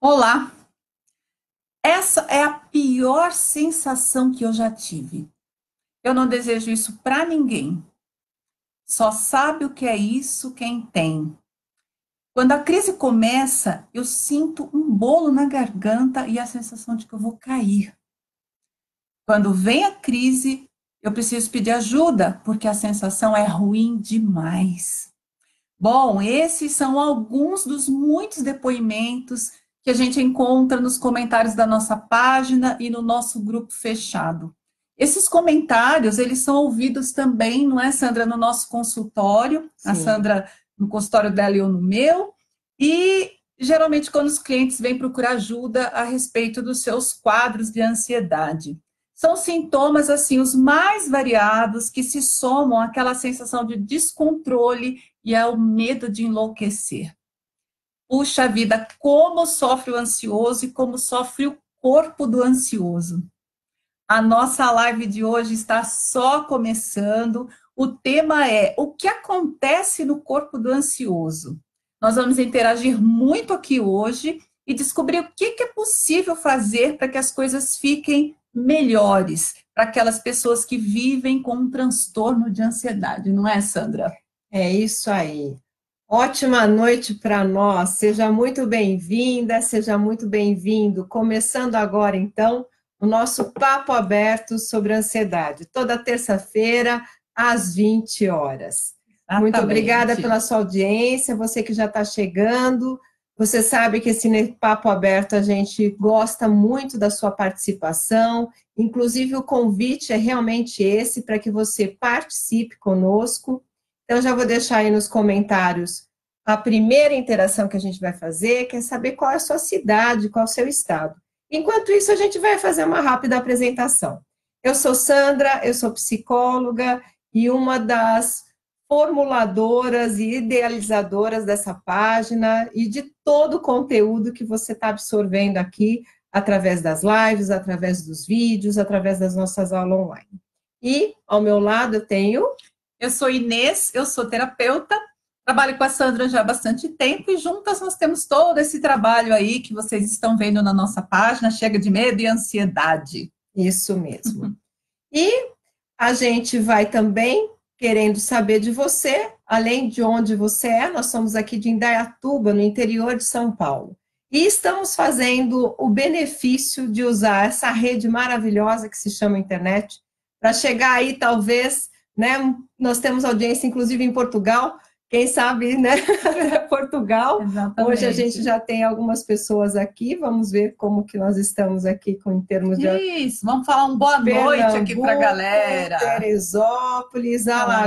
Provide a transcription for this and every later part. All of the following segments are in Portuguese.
Olá, essa é a pior sensação que eu já tive. Eu não desejo isso para ninguém. Só sabe o que é isso quem tem. Quando a crise começa, eu sinto um bolo na garganta e a sensação de que eu vou cair. Quando vem a crise, eu preciso pedir ajuda, porque a sensação é ruim demais. Bom, esses são alguns dos muitos depoimentos que a gente encontra nos comentários da nossa página e no nosso grupo fechado. Esses comentários, eles são ouvidos também, não é, Sandra, no nosso consultório, a Sim. Sandra no consultório dela e eu no meu, e geralmente quando os clientes vêm procurar ajuda a respeito dos seus quadros de ansiedade. São sintomas, assim, os mais variados que se somam àquela sensação de descontrole e ao medo de enlouquecer. Puxa vida, como sofre o ansioso e como sofre o corpo do ansioso. A nossa live de hoje está só começando. O tema é o que acontece no corpo do ansioso. Nós vamos interagir muito aqui hoje e descobrir o que é possível fazer para que as coisas fiquem melhores para aquelas pessoas que vivem com um transtorno de ansiedade, não é, Sandra? É isso aí. Ótima noite para nós. Seja muito bem-vinda, seja muito bem-vindo. Começando agora, então, o nosso papo aberto sobre ansiedade, toda terça-feira, às 20 horas. Muito obrigada Exatamente. pela sua audiência, você que já está chegando. Você sabe que esse papo aberto a gente gosta muito da sua participação. Inclusive, o convite é realmente esse, para que você participe conosco. Então, já vou deixar aí nos comentários a primeira interação que a gente vai fazer, que é saber qual é a sua cidade, qual é o seu estado. Enquanto isso, a gente vai fazer uma rápida apresentação. Eu sou Sandra, eu sou psicóloga e uma das formuladoras e idealizadoras dessa página e de todo o conteúdo que você está absorvendo aqui através das lives, através dos vídeos, através das nossas aulas online. E ao meu lado eu tenho. Eu sou Inês, eu sou terapeuta, trabalho com a Sandra já há bastante tempo e juntas nós temos todo esse trabalho aí que vocês estão vendo na nossa página, Chega de Medo e Ansiedade. Isso mesmo. E a gente vai também querendo saber de você, além de onde você é, nós somos aqui de Indaiatuba, no interior de São Paulo. E estamos fazendo o benefício de usar essa rede maravilhosa que se chama internet, para chegar aí, talvez, né? Nós temos audiência, inclusive, em Portugal, quem sabe, né? Portugal. Hoje a gente Exatamente. já tem algumas pessoas aqui, vamos ver como que nós estamos aqui em termos de Isso, vamos falar um boa noite aqui para a Pernambuco, galera. Teresópolis,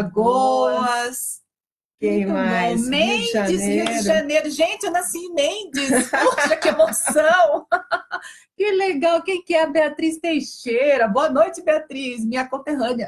Alagoas. Alagoas, quem Muito bom. mais? Rio de Mendes, Rio de Janeiro. Janeiro. Gente, eu nasci em Mendes. Puxa, que emoção! Que legal. Quem que é a Beatriz Teixeira? Boa noite, Beatriz, minha conterrânea.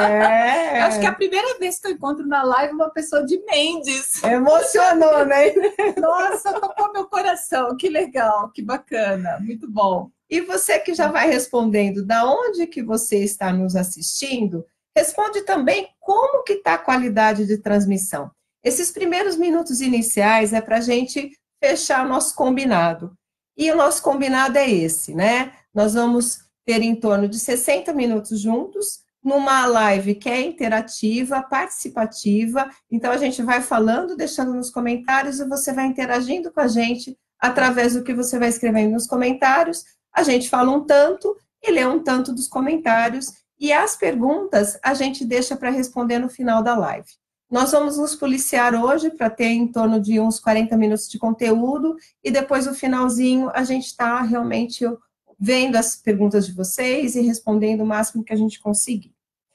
Eu acho que é a É, primeira vez que eu encontro na live uma pessoa de Mendes. emocionou, né? Nossa, tocou meu coração. Que legal, que bacana. Muito bom. E você que já vai respondendo da onde que você está nos assistindo, responde também como que está a qualidade de transmissão. Esses primeiros minutos iniciais é para a gente fechar o nosso combinado. E o nosso combinado é esse, né? Nós vamos ter em torno de 60 minutos juntos, numa live que é interativa, participativa. Então, a gente vai falando, deixando nos comentários, e você vai interagindo com a gente através do que você vai escrevendo nos comentários. A gente fala um tanto e lê um tanto dos comentários, e as perguntas a gente deixa para responder no final da live. Nós vamos nos policiar hoje para ter em torno de uns 40 minutos de conteúdo, e depois no finalzinho a gente está realmente vendo as perguntas de vocês e respondendo o máximo que a gente conseguir.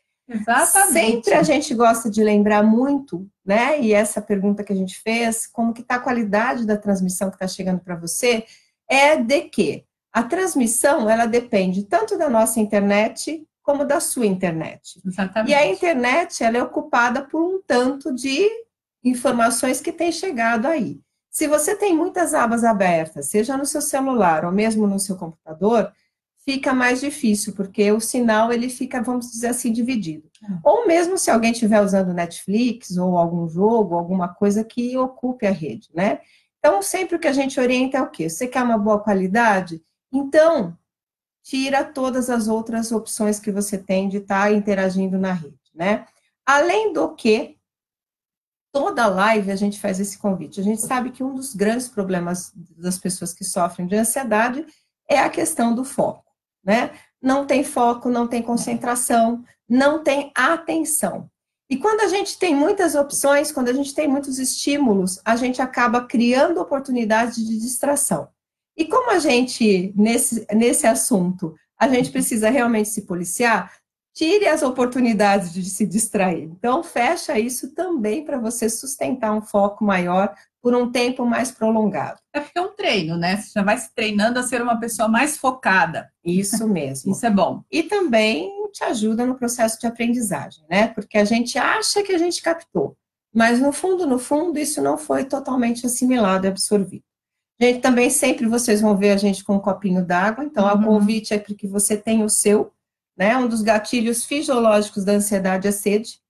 Sempre a Exatamente. gente gosta de lembrar muito, né? E essa pergunta que a gente fez, como que está a qualidade da transmissão que está chegando para você, é de que a transmissão, ela depende tanto da nossa internet como da sua internet. E a Exatamente. internet, ela é ocupada por um tanto de informações que tem chegado aí. Se você tem muitas abas abertas, seja no seu celular ou mesmo no seu computador, fica mais difícil, porque o sinal ele fica, vamos dizer assim, dividido. Ou mesmo se alguém estiver usando Netflix ou algum jogo, alguma coisa que ocupe a rede, né? Então, sempre o que a gente orienta é o quê? Você quer uma boa qualidade? Então, tira todas as outras opções que você tem de estar interagindo na rede, né? Além do que, toda live a gente faz esse convite. A gente sabe que um dos grandes problemas das pessoas que sofrem de ansiedade é a questão do foco, né? Não tem foco, não tem concentração, não tem atenção. E quando a gente tem muitas opções, quando a gente tem muitos estímulos, a gente acaba criando oportunidades de distração. E como a gente, nesse assunto, a gente precisa realmente se policiar, tire as oportunidades de se distrair. Então, fecha isso também para você sustentar um foco maior por um tempo mais prolongado. É porque é um treino, né? Você já vai se treinando a ser uma pessoa mais focada. Isso mesmo. Isso é bom. E também te ajuda no processo de aprendizagem, né? Porque a gente acha que a gente captou, mas no fundo, isso não foi totalmente assimilado e absorvido. Gente, também sempre vocês vão ver a gente com um copinho d'água, então o convite é para que você tenha o seu, né? Um dos gatilhos fisiológicos da ansiedade é sede.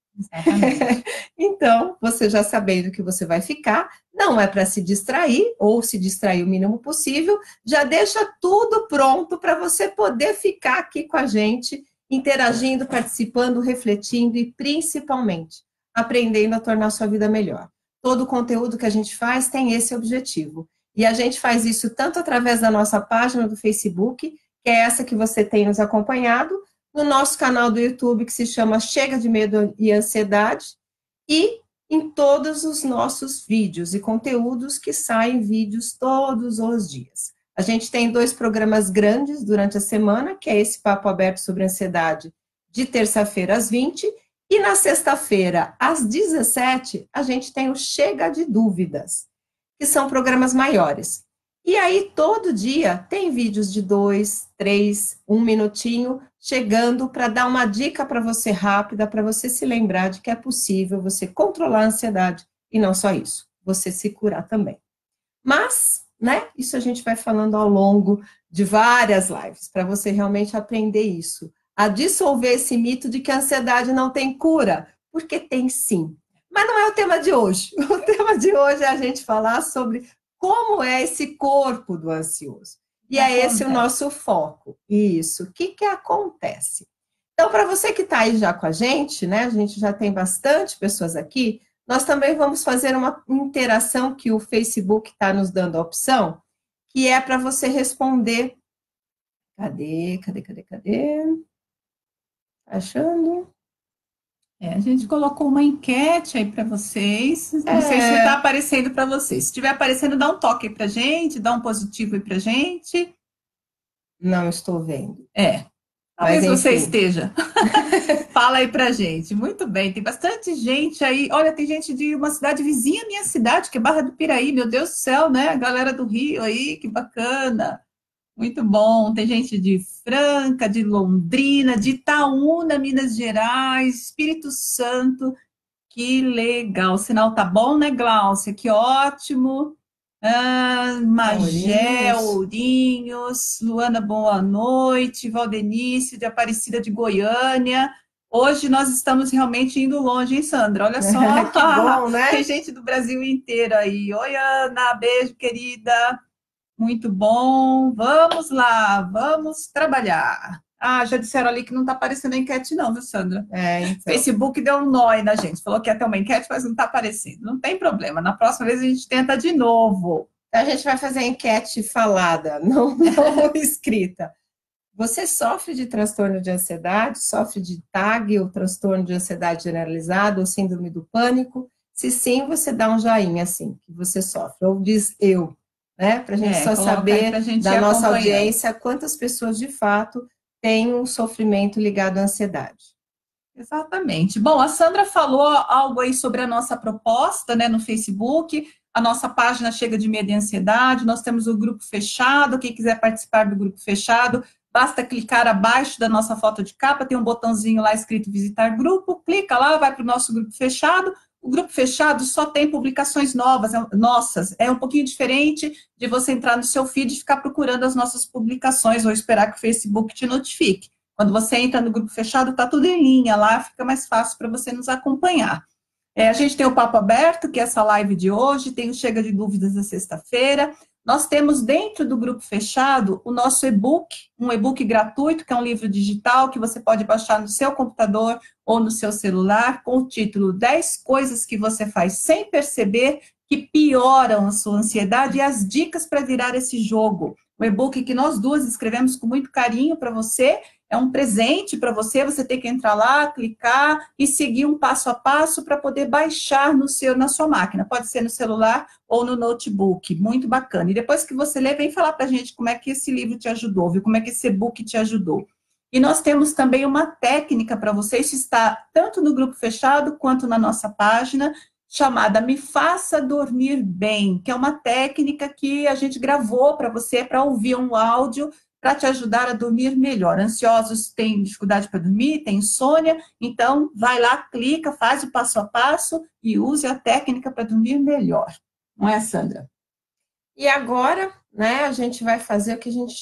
Então, você já sabendo que você vai ficar, não é para se distrair, ou se distrair o mínimo possível, já deixa tudo pronto para você poder ficar aqui com a gente, interagindo, participando, refletindo e, principalmente, aprendendo a tornar a sua vida melhor. Todo o conteúdo que a gente faz tem esse objetivo. E a gente faz isso tanto através da nossa página do Facebook, que é essa que você tem nos acompanhado, no nosso canal do YouTube, que se chama Chega de Medo e Ansiedade, e em todos os nossos vídeos e conteúdos que saem vídeos todos os dias. A gente tem 2 programas grandes durante a semana, que é esse Papo Aberto sobre Ansiedade, de terça-feira às 20, e na sexta-feira, às 17, a gente tem o Chega de Dúvidas, que são programas maiores. E aí, todo dia, tem vídeos de 2, 3, 1 minutinho, chegando para dar uma dica para você rápida, para você se lembrar de que é possível você controlar a ansiedade, e não só isso, você se curar também. Mas, né, isso a gente vai falando ao longo de várias lives, para você realmente aprender isso, a dissolver esse mito de que a ansiedade não tem cura, porque tem sim. Mas não é o tema de hoje. O tema de hoje é a gente falar sobre como é esse corpo do ansioso. E é esse o nosso foco. Isso. O que acontece? Então, para você que está aí já com a gente, né? A gente já tem bastante pessoas aqui. Nós também vamos fazer uma interação que o Facebook está nos dando a opção, que é para você responder. Cadê? Achando? A gente colocou uma enquete aí para vocês. Não sei se está aparecendo para vocês. Se estiver aparecendo, dá um toque aí para gente, dá um positivo aí para gente. Não estou vendo. Talvez você esteja. Fala aí para gente. Muito bem, tem bastante gente aí. Olha, tem gente de uma cidade vizinha à minha cidade, que é Barra do Piraí. Meu Deus do céu, né? A galera do Rio aí, que bacana. Muito bom. Tem gente de Franca, de Londrina, de Itaúna, Minas Gerais, Espírito Santo. Que legal. O sinal tá bom, né, Gláucia? Que ótimo. Magé, Ourinhos, Luana, boa noite. Valdenício, de Aparecida de Goiânia. Hoje nós estamos realmente indo longe, hein, Sandra? Olha só. Que bom, né? Tem gente do Brasil inteiro aí. Oi, Ana, beijo, querida. Muito bom, vamos lá, vamos trabalhar. Já disseram ali que não está aparecendo a enquete não, viu, Sandra? Então. Facebook deu um nó aí na gente, falou que ia ter uma enquete, mas não está aparecendo. Não tem problema, na próxima vez a gente tenta de novo. A gente vai fazer a enquete falada, não escrita. Você sofre de transtorno de ansiedade, sofre de TAG, ou transtorno de ansiedade generalizado, ou síndrome do pânico? Se sim, você dá um joinha assim, que você sofre, ou diz eu. Né? Para a gente só saber da nossa audiência quantas pessoas de fato têm um sofrimento ligado à ansiedade. Exatamente. Bom, a Sandra falou algo aí sobre a nossa proposta, né, no Facebook. A nossa página Chega de Medo e Ansiedade. Nós temos o grupo fechado. Quem quiser participar do grupo fechado, basta clicar abaixo da nossa foto de capa, tem um botãozinho lá escrito visitar grupo, clica lá, vai para o nosso grupo fechado. O grupo fechado só tem publicações novas, nossas. É um pouquinho diferente de você entrar no seu feed e ficar procurando as nossas publicações ou esperar que o Facebook te notifique. Quando você entra no grupo fechado, está tudo em linha lá, fica mais fácil para você nos acompanhar. A gente tem o Papo Aberto, que é essa live de hoje, tem o Chega de Dúvidas da sexta-feira. Nós temos dentro do grupo fechado o nosso e-book, um e-book gratuito, que é um livro digital que você pode baixar no seu computador ou no seu celular, com o título 10 coisas que você faz sem perceber que pioram a sua ansiedade e as dicas para virar esse jogo. Um e-book que nós duas escrevemos com muito carinho para você, é um presente para você, você tem que entrar lá, clicar e seguir um passo a passo para poder baixar na sua máquina. Pode ser no celular ou no notebook, muito bacana. E depois que você lê, vem falar para a gente como é que esse livro te ajudou, viu? Como é que esse e-book te ajudou. E nós temos também uma técnica para você, isso está tanto no grupo fechado quanto na nossa página, chamada Me Faça Dormir Bem, que é uma técnica que a gente gravou para você, para ouvir um áudio, para te ajudar a dormir melhor. Ansiosos têm dificuldade para dormir, têm insônia, então vai lá, clica, faz o passo a passo e use a técnica para dormir melhor. Não é, Sandra? E agora, né, a gente vai fazer o que a gente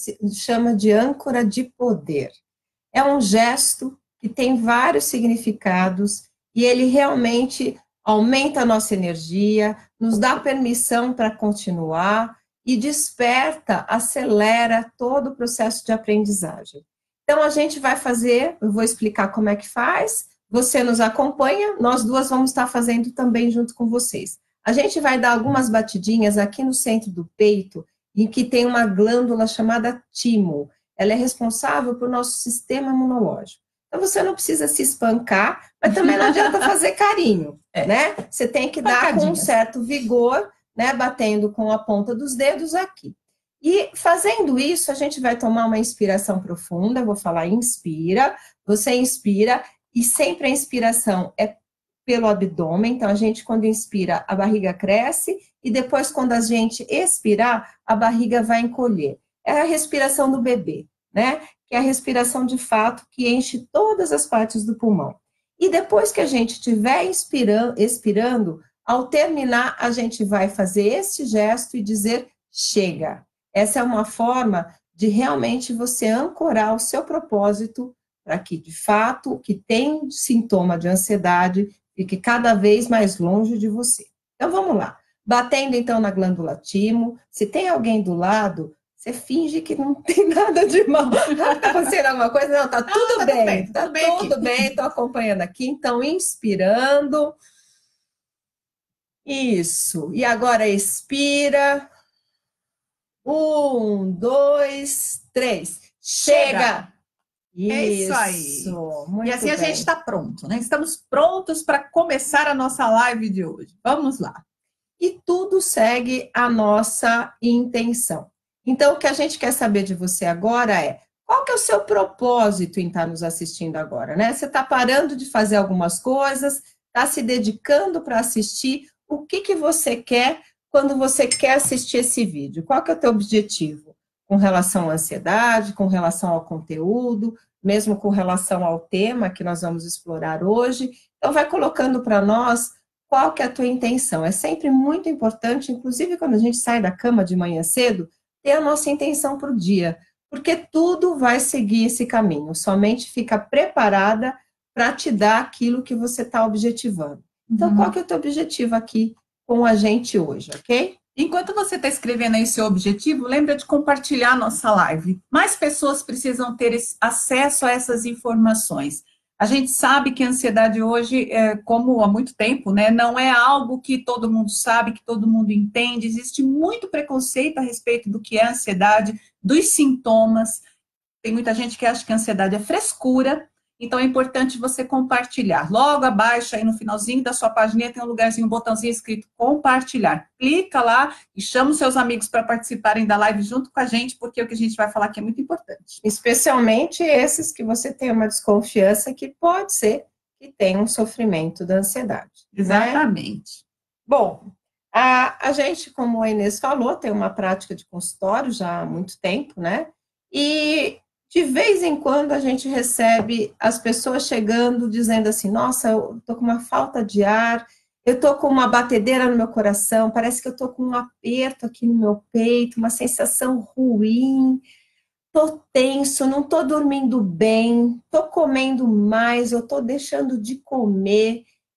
chama de âncora de poder. É um gesto que tem vários significados e ele realmente aumenta a nossa energia, nos dá permissão para continuar e desperta, acelera todo o processo de aprendizagem. Então, a gente vai fazer, eu vou explicar como é que faz, você nos acompanha, nós duas vamos estar fazendo também junto com vocês. A gente vai dar algumas batidinhas aqui no centro do peito, em que tem uma glândula chamada timo. Ela é responsável pelo nosso sistema imunológico. Então, você não precisa se espancar, mas também não adianta fazer carinho, né? Você tem que dar com um certo vigor, né? Batendo com a ponta dos dedos aqui. E fazendo isso, a gente vai tomar uma inspiração profunda, eu vou falar inspira, você inspira, e sempre a inspiração é pelo abdômen, então a gente quando inspira, a barriga cresce, e depois quando a gente expirar, a barriga vai encolher. É a respiração do bebê, né? Que é a respiração de fato que enche todas as partes do pulmão. E depois que a gente estiver expirando, ao terminar, a gente vai fazer esse gesto e dizer chega. Essa é uma forma de realmente você ancorar o seu propósito para que, de fato, o que tem sintoma de ansiedade fique cada vez mais longe de você. Então, vamos lá. Batendo, então, na glândula timo. Se tem alguém do lado, você finge que não tem nada de mal. Está acontecendo alguma coisa? Não, tá tudo bem. Tá tudo bem, estou acompanhando aqui. Então, inspirando. Isso. E agora expira. 1, 2, 3. Chega! Isso aí. Muito e assim bem. A gente está pronto, né? Estamos prontos para começar a nossa live de hoje. Vamos lá. E tudo segue a nossa intenção. Então, o que a gente quer saber de você agora é, qual que é o seu propósito em estar nos assistindo agora, né? Você está parando de fazer algumas coisas, está se dedicando para assistir, o que que você quer quando você quer assistir esse vídeo? Qual que é o teu objetivo? Com relação à ansiedade, com relação ao conteúdo, mesmo com relação ao tema que nós vamos explorar hoje. Então, vai colocando para nós qual que é a tua intenção. É sempre muito importante, inclusive quando a gente sai da cama de manhã cedo, ter a nossa intenção para o dia, porque tudo vai seguir esse caminho, somente fica preparada para te dar aquilo que você está objetivando. Então, qual que é o teu objetivo aqui com a gente hoje, ok? Enquanto você está escrevendo aí seu objetivo, lembra de compartilhar a nossa live. Mais pessoas precisam ter acesso a essas informações. A gente sabe que a ansiedade hoje, como há muito tempo, né, não é algo que todo mundo sabe, que todo mundo entende. Existe muito preconceito a respeito do que é ansiedade, dos sintomas. Tem muita gente que acha que a ansiedade é frescura. Então, é importante você compartilhar. Logo abaixo, aí no finalzinho da sua página, tem um lugarzinho, um botãozinho escrito compartilhar. Clica lá e chama os seus amigos para participarem da live junto com a gente, porque o que a gente vai falar aqui é muito importante. Especialmente esses que você tem uma desconfiança que pode ser que tenham um sofrimento da ansiedade. Exatamente. Né? Bom, a gente, como a Inês falou, tem uma prática de consultório já há muito tempo, né? E de vez em quando a gente recebe as pessoas chegando dizendo assim, nossa, eu estou com uma falta de ar, eu estou com uma batedeira no meu coração, parece que eu estou com um aperto aqui no meu peito, uma sensação ruim, estou tenso, não estou dormindo bem, estou comendo mais, eu estou deixando de comer.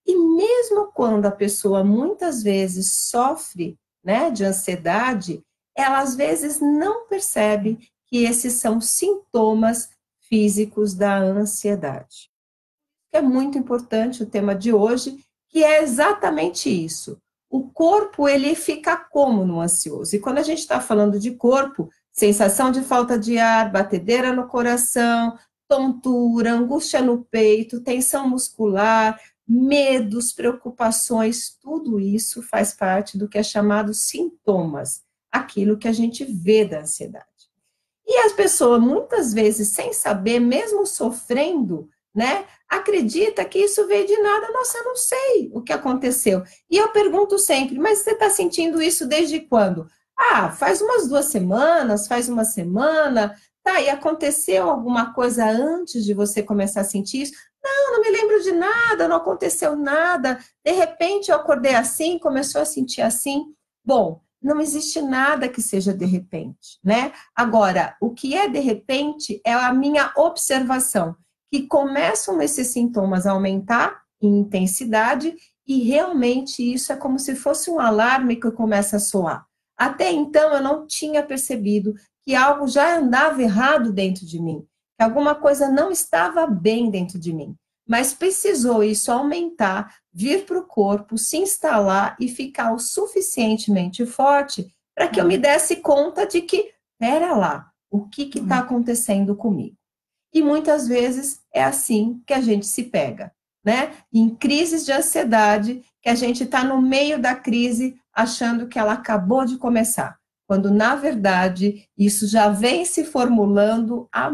E mesmo quando a pessoa muitas vezes sofre, né, de ansiedade, ela às vezes não percebe que esses são sintomas físicos da ansiedade. É muito importante o tema de hoje, que é exatamente isso. O corpo, ele fica como no ansioso? E quando a gente está falando de corpo, sensação de falta de ar, batedeira no coração, tontura, angústia no peito, tensão muscular, medos, preocupações, tudo isso faz parte do que é chamado sintomas, aquilo que a gente vê da ansiedade. E as pessoas, muitas vezes, sem saber, mesmo sofrendo, né, acredita que isso veio de nada. Nossa, eu não sei o que aconteceu. E eu pergunto sempre, mas você está sentindo isso desde quando? Ah, faz umas 2 semanas, faz uma semana. Tá, e aconteceu alguma coisa antes de você começar a sentir isso? Não, não me lembro de nada, não aconteceu nada. De repente eu acordei assim, começou a sentir assim. Bom, não existe nada que seja de repente, né? Agora, o que é de repente é a minha observação, que começam esses sintomas a aumentar em intensidade e realmente isso é como se fosse um alarme que começa a soar. Até então eu não tinha percebido que algo já andava errado dentro de mim, que alguma coisa não estava bem dentro de mim. Mas precisou isso aumentar, vir para o corpo, se instalar e ficar o suficientemente forte para que eu me desse conta de que, pera lá, o que está acontecendo comigo? E muitas vezes é assim que a gente se pega, né? Em crises de ansiedade, que a gente está no meio da crise achando que ela acabou de começar, quando na verdade isso já vem se formulando há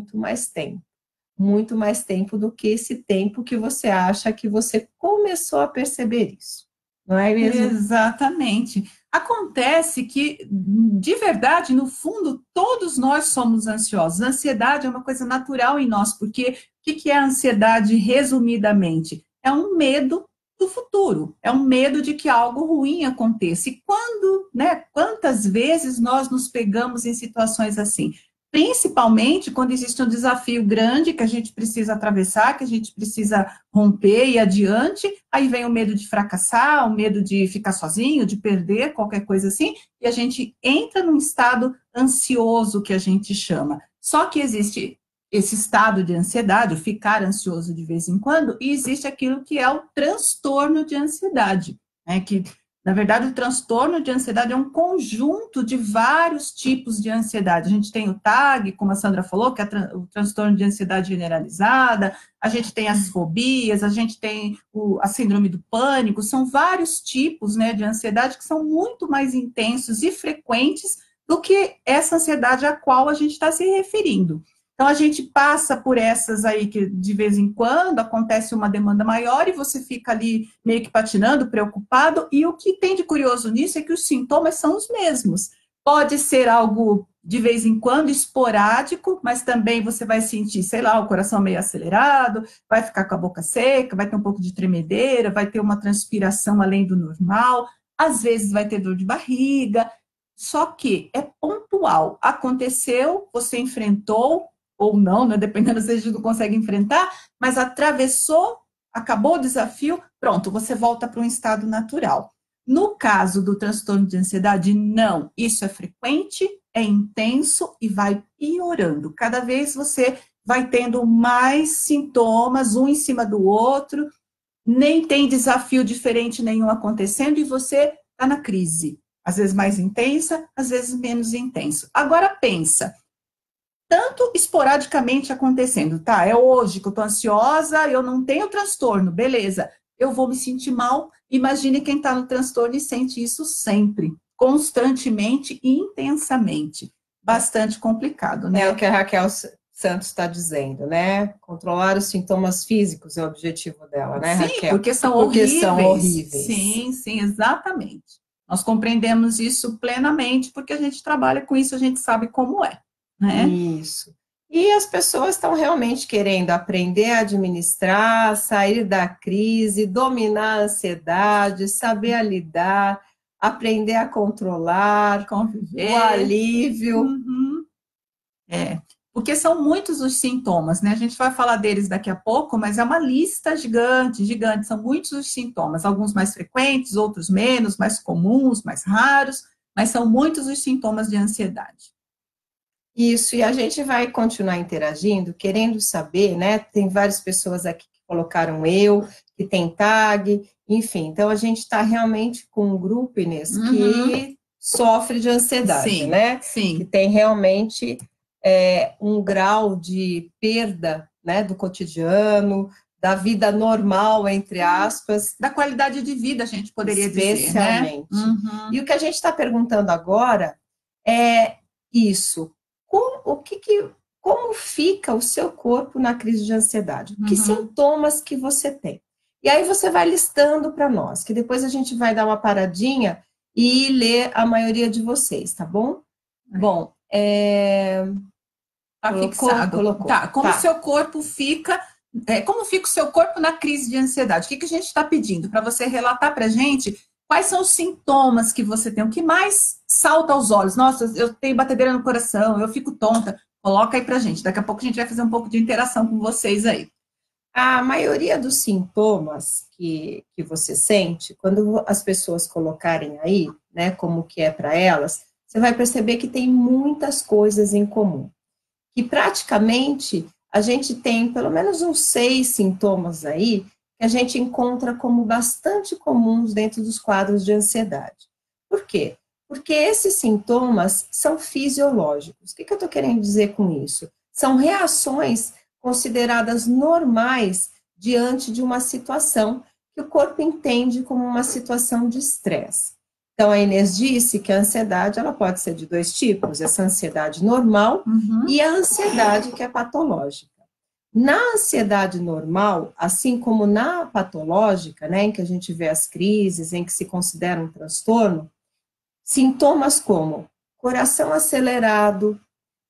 muito mais tempo do que esse tempo que você acha que você começou a perceber isso, não é mesmo? Exatamente. Acontece que, de verdade, no fundo, todos nós somos ansiosos. A ansiedade é uma coisa natural em nós, porque o que é a ansiedade, resumidamente? É um medo do futuro, é um medo de que algo ruim aconteça. E quando, né, quantas vezes nós nos pegamos em situações assim? Principalmente quando existe um desafio grande que a gente precisa atravessar, que a gente precisa romper e ir adiante, aí vem o medo de fracassar, o medo de ficar sozinho, de perder, qualquer coisa assim, e a gente entra num estado ansioso, que a gente chama. Só que existe esse estado de ansiedade, o ficar ansioso de vez em quando, e existe aquilo que é o transtorno de ansiedade, né, que na verdade, o transtorno de ansiedade é um conjunto de vários tipos de ansiedade. A gente tem o TAG, como a Sandra falou, que é o transtorno de ansiedade generalizada, a gente tem as fobias, a gente tem a síndrome do pânico, são vários tipos, né, de ansiedade que são muito mais intensos e frequentes do que essa ansiedade a qual a gente está se referindo. Então, a gente passa por essas aí que, de vez em quando, acontece uma demanda maior e você fica ali meio que patinando, preocupado, e o que tem de curioso nisso é que os sintomas são os mesmos. Pode ser algo, de vez em quando, esporádico, mas também você vai sentir, sei lá, o coração meio acelerado, vai ficar com a boca seca, vai ter um pouco de tremedeira, vai ter uma transpiração além do normal, às vezes vai ter dor de barriga, só que é pontual. Aconteceu, você enfrentou, ou não, né, dependendo se a gente não consegue enfrentar, mas atravessou, acabou o desafio, pronto, você volta para um estado natural. No caso do transtorno de ansiedade, não, isso é frequente, é intenso e vai piorando. Cada vez você vai tendo mais sintomas, um em cima do outro, nem tem desafio diferente nenhum acontecendo e você está na crise. Às vezes mais intensa, às vezes menos intenso. Agora pensa, tanto esporadicamente acontecendo, tá? É hoje que eu tô ansiosa, eu não tenho transtorno, beleza. Eu vou me sentir mal. Imagine quem tá no transtorno e sente isso sempre, constantemente e intensamente. Bastante complicado, né? É o que a Raquel Santos está dizendo, né? Controlar os sintomas físicos é o objetivo dela, né, Sim, Raquel? porque são Porque horríveis. são horríveis. Sim, sim, exatamente. Nós compreendemos isso plenamente, porque a gente trabalha com isso, a gente sabe como é, né? Isso. E as pessoas estão realmente querendo aprender a administrar, sair da crise, dominar a ansiedade, saber a lidar, aprender a controlar, Conviver. o alívio. Uhum. É. porque são muitos os sintomas, né? A gente vai falar deles daqui a pouco, mas é uma lista gigante, gigante, são muitos os sintomas, alguns mais frequentes, outros menos, mais comuns, mais raros, mas são muitos os sintomas de ansiedade. Isso, e a gente vai continuar interagindo, querendo saber, né? Tem várias pessoas aqui que colocaram eu, que tem tag, enfim. Então, a gente está realmente com um grupo, Inês, que sofre de ansiedade, Sim, né? sim. Que tem realmente um grau de perda, né, do cotidiano, da vida normal, entre aspas. Da qualidade de vida, a gente poderia dizer, né? Especialmente. E o que a gente está perguntando agora é isso. Como fica o seu corpo na crise de ansiedade? Que sintomas que você tem? E aí você vai listando para nós, que depois a gente vai dar uma paradinha e ler a maioria de vocês, tá bom? Bom, Tá fixado. Colocou. Tá, como o seu corpo fica... como fica o seu corpo na crise de ansiedade? O que a gente está pedindo? Para você relatar para a gente quais são os sintomas que você tem, o que mais salta aos olhos. Nossa, eu tenho batedeira no coração, eu fico tonta. Coloca aí para a gente. Daqui a pouco a gente vai fazer um pouco de interação com vocês aí. A maioria dos sintomas que você sente, quando as pessoas colocarem aí, né, como que é para elas, você vai perceber que tem muitas coisas em comum. Que praticamente a gente tem pelo menos uns 6 sintomas aí que a gente encontra como bastante comuns dentro dos quadros de ansiedade. Por quê? Porque esses sintomas são fisiológicos. O que eu estou querendo dizer com isso? São reações consideradas normais diante de uma situação que o corpo entende como uma situação de estresse. Então, a Inês disse que a ansiedade ela pode ser de 2 tipos, essa ansiedade normal e a ansiedade que é patológica. Na ansiedade normal, assim como na patológica, né, em que a gente vê as crises, em que se considera um transtorno, sintomas como coração acelerado,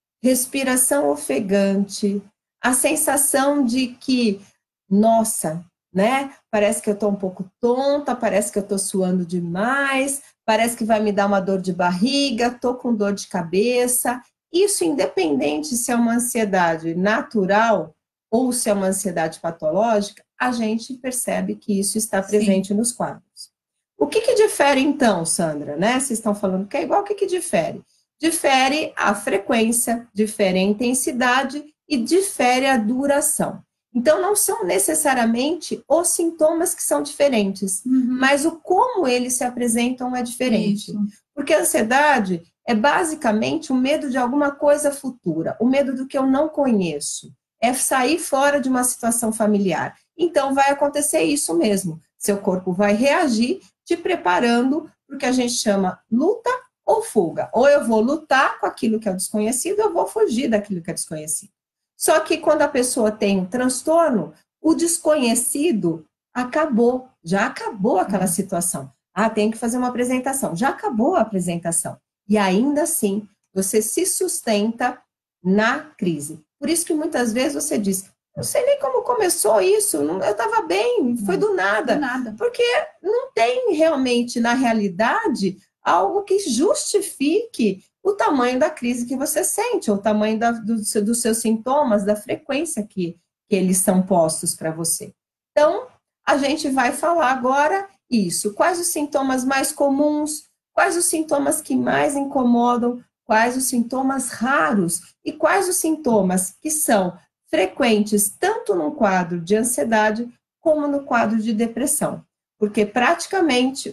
respiração ofegante, a sensação de que, nossa, né, parece que eu estou um pouco tonta, parece que eu estou suando demais, parece que vai me dar uma dor de barriga, estou com dor de cabeça. Isso independente se é uma ansiedade natural ou se é uma ansiedade patológica, a gente percebe que isso está presente nos quadros. O que difere então, Sandra, né? Vocês estão falando que é igual, o que difere? Difere a frequência, difere a intensidade e difere a duração. Então, não são necessariamente os sintomas que são diferentes, mas o como eles se apresentam é diferente. Isso. Porque a ansiedade é basicamente o medo de alguma coisa futura, o medo do que eu não conheço, é sair fora de uma situação familiar. Então, vai acontecer isso mesmo. Seu corpo vai reagir te preparando para o que a gente chama luta ou fuga. Ou eu vou lutar com aquilo que é o desconhecido, ou eu vou fugir daquilo que é desconhecido. Só que quando a pessoa tem um transtorno, o desconhecido acabou, já acabou aquela situação. Ah, tem que fazer uma apresentação. Já acabou a apresentação. E ainda assim, você se sustenta na crise. Por isso que muitas vezes você diz, não sei nem como começou isso, eu estava bem, foi do nada. Do nada. Porque não tem realmente, na realidade, algo que justifique o tamanho da crise que você sente, ou o tamanho dos seus sintomas, da frequência que eles são postos para você. Então, a gente vai falar agora isso. Quais os sintomas mais comuns, quais os sintomas que mais incomodam, quais os sintomas raros e quais os sintomas que são frequentes tanto no quadro de ansiedade como no quadro de depressão. Porque praticamente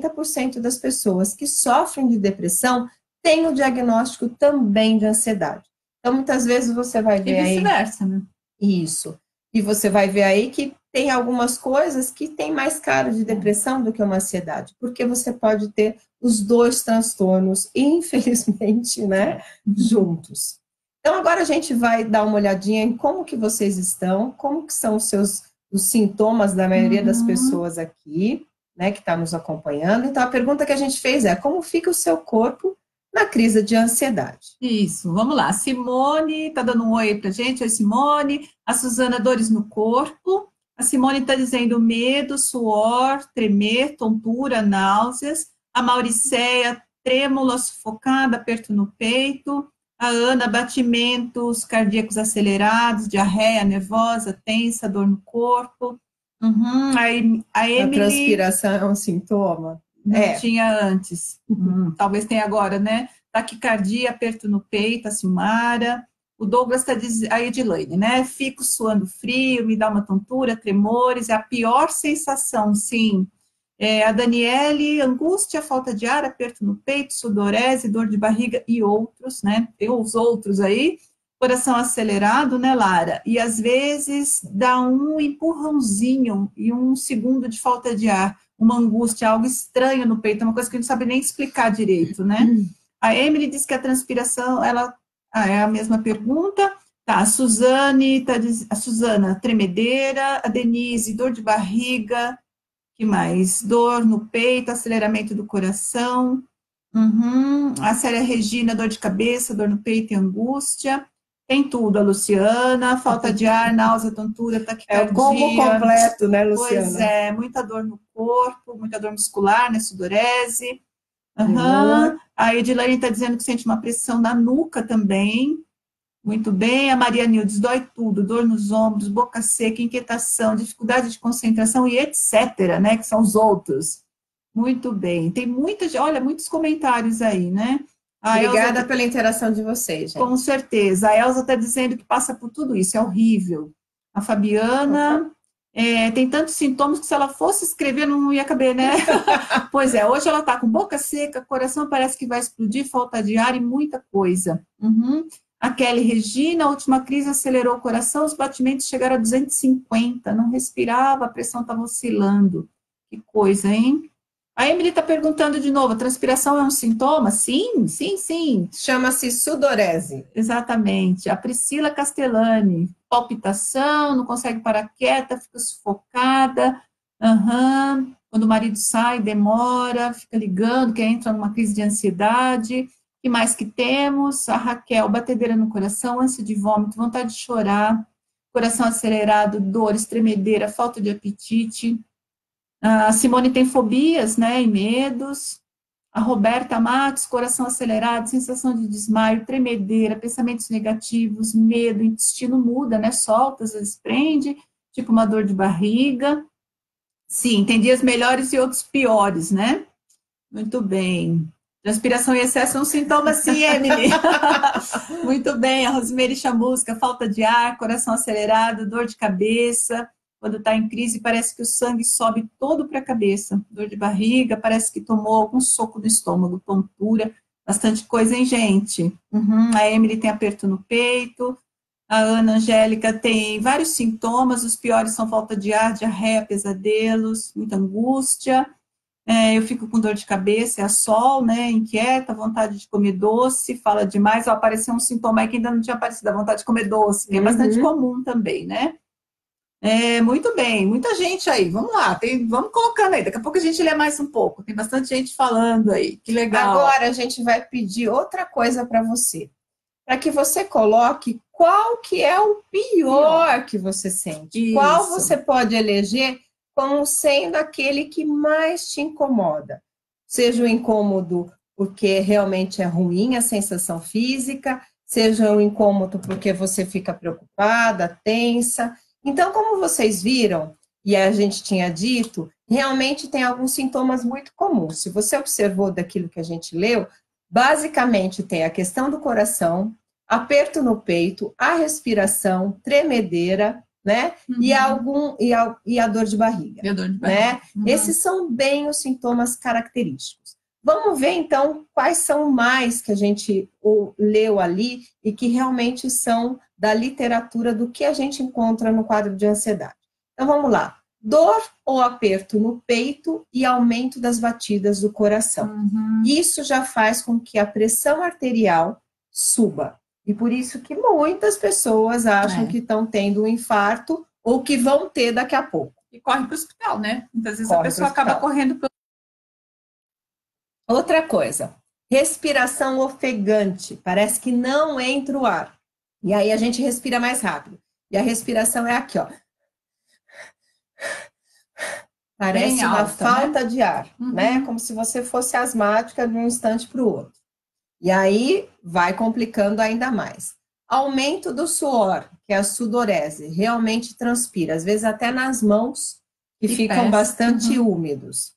80% das pessoas que sofrem de depressão têm o diagnóstico também de ansiedade. Então, muitas vezes você vai ver aí... E vice-versa, né? Isso. E você vai ver aí que tem algumas coisas que tem mais cara de depressão do que uma ansiedade, porque você pode ter os 2 transtornos, infelizmente, né, juntos. Então, agora a gente vai dar uma olhadinha em como que vocês estão, como que são os sintomas da maioria das pessoas aqui, né, que está nos acompanhando. Então, a pergunta que a gente fez é, como fica o seu corpo na crise de ansiedade? Isso, vamos lá. A Simone está dando um oi para a gente. Oi, Simone. A Suzana, dores no corpo. A Simone está dizendo medo, suor, tremer, tontura, náuseas. A Mauricéia, trêmula, sufocada, aperto no peito. A Ana, batimentos cardíacos acelerados, diarreia nervosa, tensa, dor no corpo. Uhum. A A Emily transpiração é um sintoma? não tinha antes. Talvez tenha agora, né? Taquicardia, aperto no peito, a Silmara. O Douglas está dizendo, a Edilane, né? Fico suando frio, me dá uma tontura, tremores, é a pior sensação, sim. A Daniele, angústia, falta de ar, aperto no peito, sudorese, dor de barriga e outros, né? Tem os outros aí. Coração acelerado, né, Lara? E às vezes dá um empurrãozinho e um segundo de falta de ar, uma angústia, algo estranho no peito, uma coisa que a gente não sabe nem explicar direito, né? A Emily diz que a transpiração, ela é a mesma pergunta. Tá, a Suzane, a Suzana, tremedeira, a Denise, dor de barriga, que mais? Dor no peito, aceleramento do coração. Uhum. A Célia Regina, dor de cabeça, dor no peito e angústia. Tem tudo, a Luciana, falta de ar, náusea, tontura, taquicardia. É o combo completo, né, Luciana? Pois é, muita dor no corpo, muita dor muscular, né, sudorese. Uhum. A Edilane está dizendo que sente uma pressão na nuca também. Muito bem. A Maria Nildes, dói tudo, dor nos ombros, boca seca, inquietação, dificuldade de concentração e etc., né, que são os outros. Muito bem. Tem olha, muitos comentários aí, né? Obrigada pela interação de vocês, gente. Com certeza. A Elza está dizendo que passa por tudo isso, é horrível. A Fabiana, tem tantos sintomas que se ela fosse escrever não ia caber, né? Pois é, hoje ela está com boca seca, coração parece que vai explodir, falta de ar e muita coisa. Uhum. A Kelly Regina, a última crise acelerou o coração, os batimentos chegaram a 250, não respirava, a pressão estava oscilando. Que coisa, hein? A Emily está perguntando de novo, a transpiração é um sintoma? Sim, sim, sim. Chama-se sudorese. Exatamente. A Priscila Castellani, palpitação, não consegue parar quieta, fica sufocada. Uhum. Quando o marido sai, demora, fica ligando, que entra numa crise de ansiedade. O que mais que temos? A Raquel, batedeira no coração, ânsia de vômito, vontade de chorar, coração acelerado, dores, tremedeira, falta de apetite. A Simone tem fobias, né, e medos. A Roberta Matos, coração acelerado, sensação de desmaio, tremedeira, pensamentos negativos, medo, intestino muda, né, solta, às vezes prende, tipo uma dor de barriga. Sim, tem dias melhores e outros piores, né? Muito bem. Transpiração em excesso é um sintoma, sim, Emily. Muito bem. A Rosemary Chamusca, falta de ar, coração acelerado, dor de cabeça. Quando está em crise, parece que o sangue sobe todo para a cabeça. Dor de barriga, parece que tomou algum soco no estômago, tontura, bastante coisa, hein, gente? Uhum. A Emily tem aperto no peito. A Ana Angélica tem vários sintomas, os piores são falta de ar, diarreia, pesadelos, muita angústia. Eu fico com dor de cabeça, é a Sol, né, inquieta, vontade de comer doce, fala demais. Apareceu um sintoma aí que ainda não tinha aparecido, a vontade de comer doce, que é bastante comum também, né? Muito bem, muita gente aí, vamos lá, vamos colocando aí, daqui a pouco a gente lê mais um pouco, tem bastante gente falando aí, que legal. Agora a gente vai pedir outra coisa para você, para que você coloque qual que é o pior que você sente, Isso. Qual você pode eleger como sendo aquele que mais te incomoda, seja o incômodo porque realmente é ruim a sensação física, seja o incômodo porque você fica preocupada, tensa. Então, como vocês viram, e a gente tinha dito, realmente tem alguns sintomas muito comuns. Se você observou daquilo que a gente leu, basicamente tem a questão do coração, aperto no peito, a respiração, tremedeira, né? Uhum. E a dor de barriga. E a dor de barriga. Né? Uhum. Esses são bem os sintomas característicos. Vamos ver, então, quais são mais que a gente leu ali e que realmente são da literatura do que a gente encontra no quadro de ansiedade. Então, vamos lá. Dor ou aperto no peito e aumento das batidas do coração. Uhum. Isso já faz com que a pressão arterial suba. E por isso que muitas pessoas acham que estão tendo um infarto ou que vão ter daqui a pouco. E corre para o hospital, né? Muitas vezes a pessoa acaba correndo para Outra coisa, respiração ofegante, parece que não entra o ar. E aí a gente respira mais rápido. E a respiração é aqui, ó. Parece uma falta de ar, né? Como se você fosse asmática de um instante para o outro. E aí vai complicando ainda mais. Aumento do suor, que é a sudorese, realmente transpira, às vezes até nas mãos, que E ficam pés. bastante úmidos.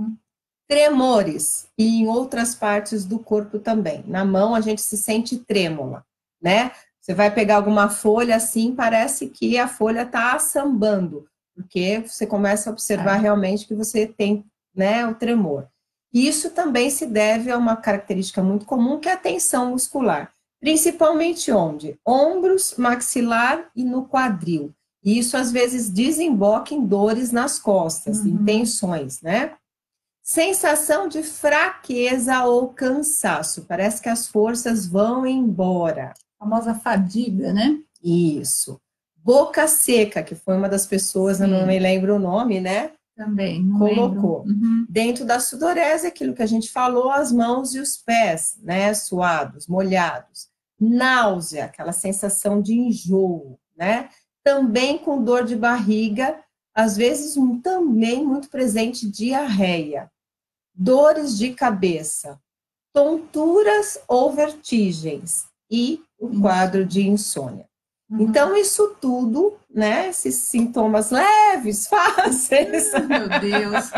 Tremores, e em outras partes do corpo também. Na mão a gente se sente trêmula, né? Você vai pegar alguma folha assim, parece que a folha está sambando, porque você começa a observar realmente que você tem, né, o tremor. E isso também se deve a uma característica muito comum, que é a tensão muscular. Principalmente onde? Ombros, maxilar e no quadril. E isso às vezes desemboca em dores nas costas, em tensões, né? Sensação de fraqueza ou cansaço. Parece que as forças vão embora. A famosa fadiga, né? Isso. Boca seca, que foi uma das pessoas, eu não me lembro o nome, né? Também, não colocou. lembro. Dentro da sudorese, aquilo que a gente falou, as mãos e os pés, né? Suados, molhados. Náusea, aquela sensação de enjoo, né? Também com dor de barriga, às vezes também muito presente diarreia. Dores de cabeça, tonturas ou vertigens e o quadro de insônia. Então, isso tudo, né, esses sintomas leves, fáceis, Meu Deus,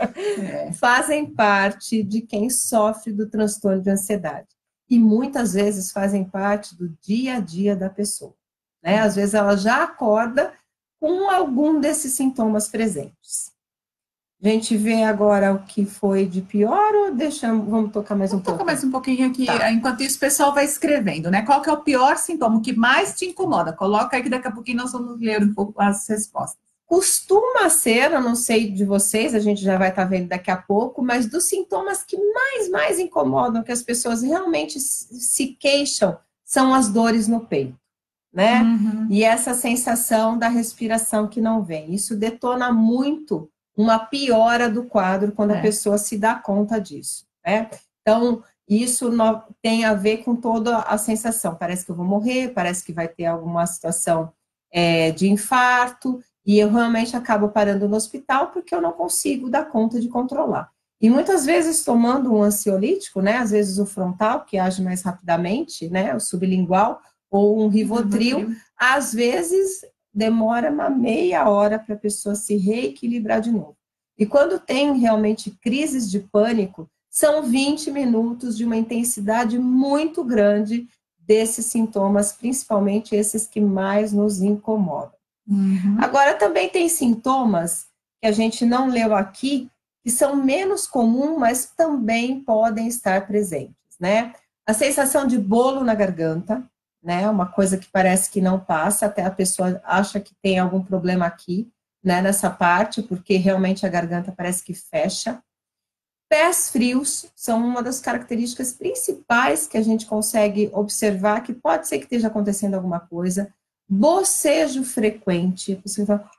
fazem parte de quem sofre do transtorno de ansiedade. E muitas vezes fazem parte do dia a dia da pessoa. Né? Às vezes ela já acorda com algum desses sintomas presentes. A gente vê agora o que foi de pior ou vamos tocar mais um pouco? Vamos tocar mais um pouquinho aqui, enquanto isso o pessoal vai escrevendo, né? Qual que é o pior sintoma, o que mais te incomoda? Coloca aí que daqui a pouquinho nós vamos ler um pouco as respostas. Costuma ser, eu não sei de vocês, a gente já vai estar vendo daqui a pouco, mas dos sintomas que mais incomodam, que as pessoas realmente se queixam, são as dores no peito, né? E essa sensação da respiração que não vem. Isso detona muito uma piora do quadro quando a pessoa se dá conta disso, né? Então, isso tem a ver com toda a sensação. Parece que eu vou morrer, parece que vai ter alguma situação de infarto, e eu realmente acabo parando no hospital porque eu não consigo dar conta de controlar. E muitas vezes tomando um ansiolítico, né? Às vezes o frontal, que age mais rapidamente, né? O sublingual, ou um Rivotril, às vezes demora uma meia hora para a pessoa se reequilibrar de novo. E quando tem realmente crises de pânico, são 20 minutos de uma intensidade muito grande desses sintomas, principalmente esses que mais nos incomodam. Agora, também tem sintomas que a gente não leu aqui, que são menos comuns, mas também podem estar presentes, né? A sensação de bolo na garganta, né? Uma coisa que parece que não passa, até a pessoa acha que tem algum problema aqui, né? Nessa parte, porque realmente a garganta parece que fecha. Pés frios são uma das características principais que a gente consegue observar que pode ser que esteja acontecendo alguma coisa. Bocejo frequente, você fala,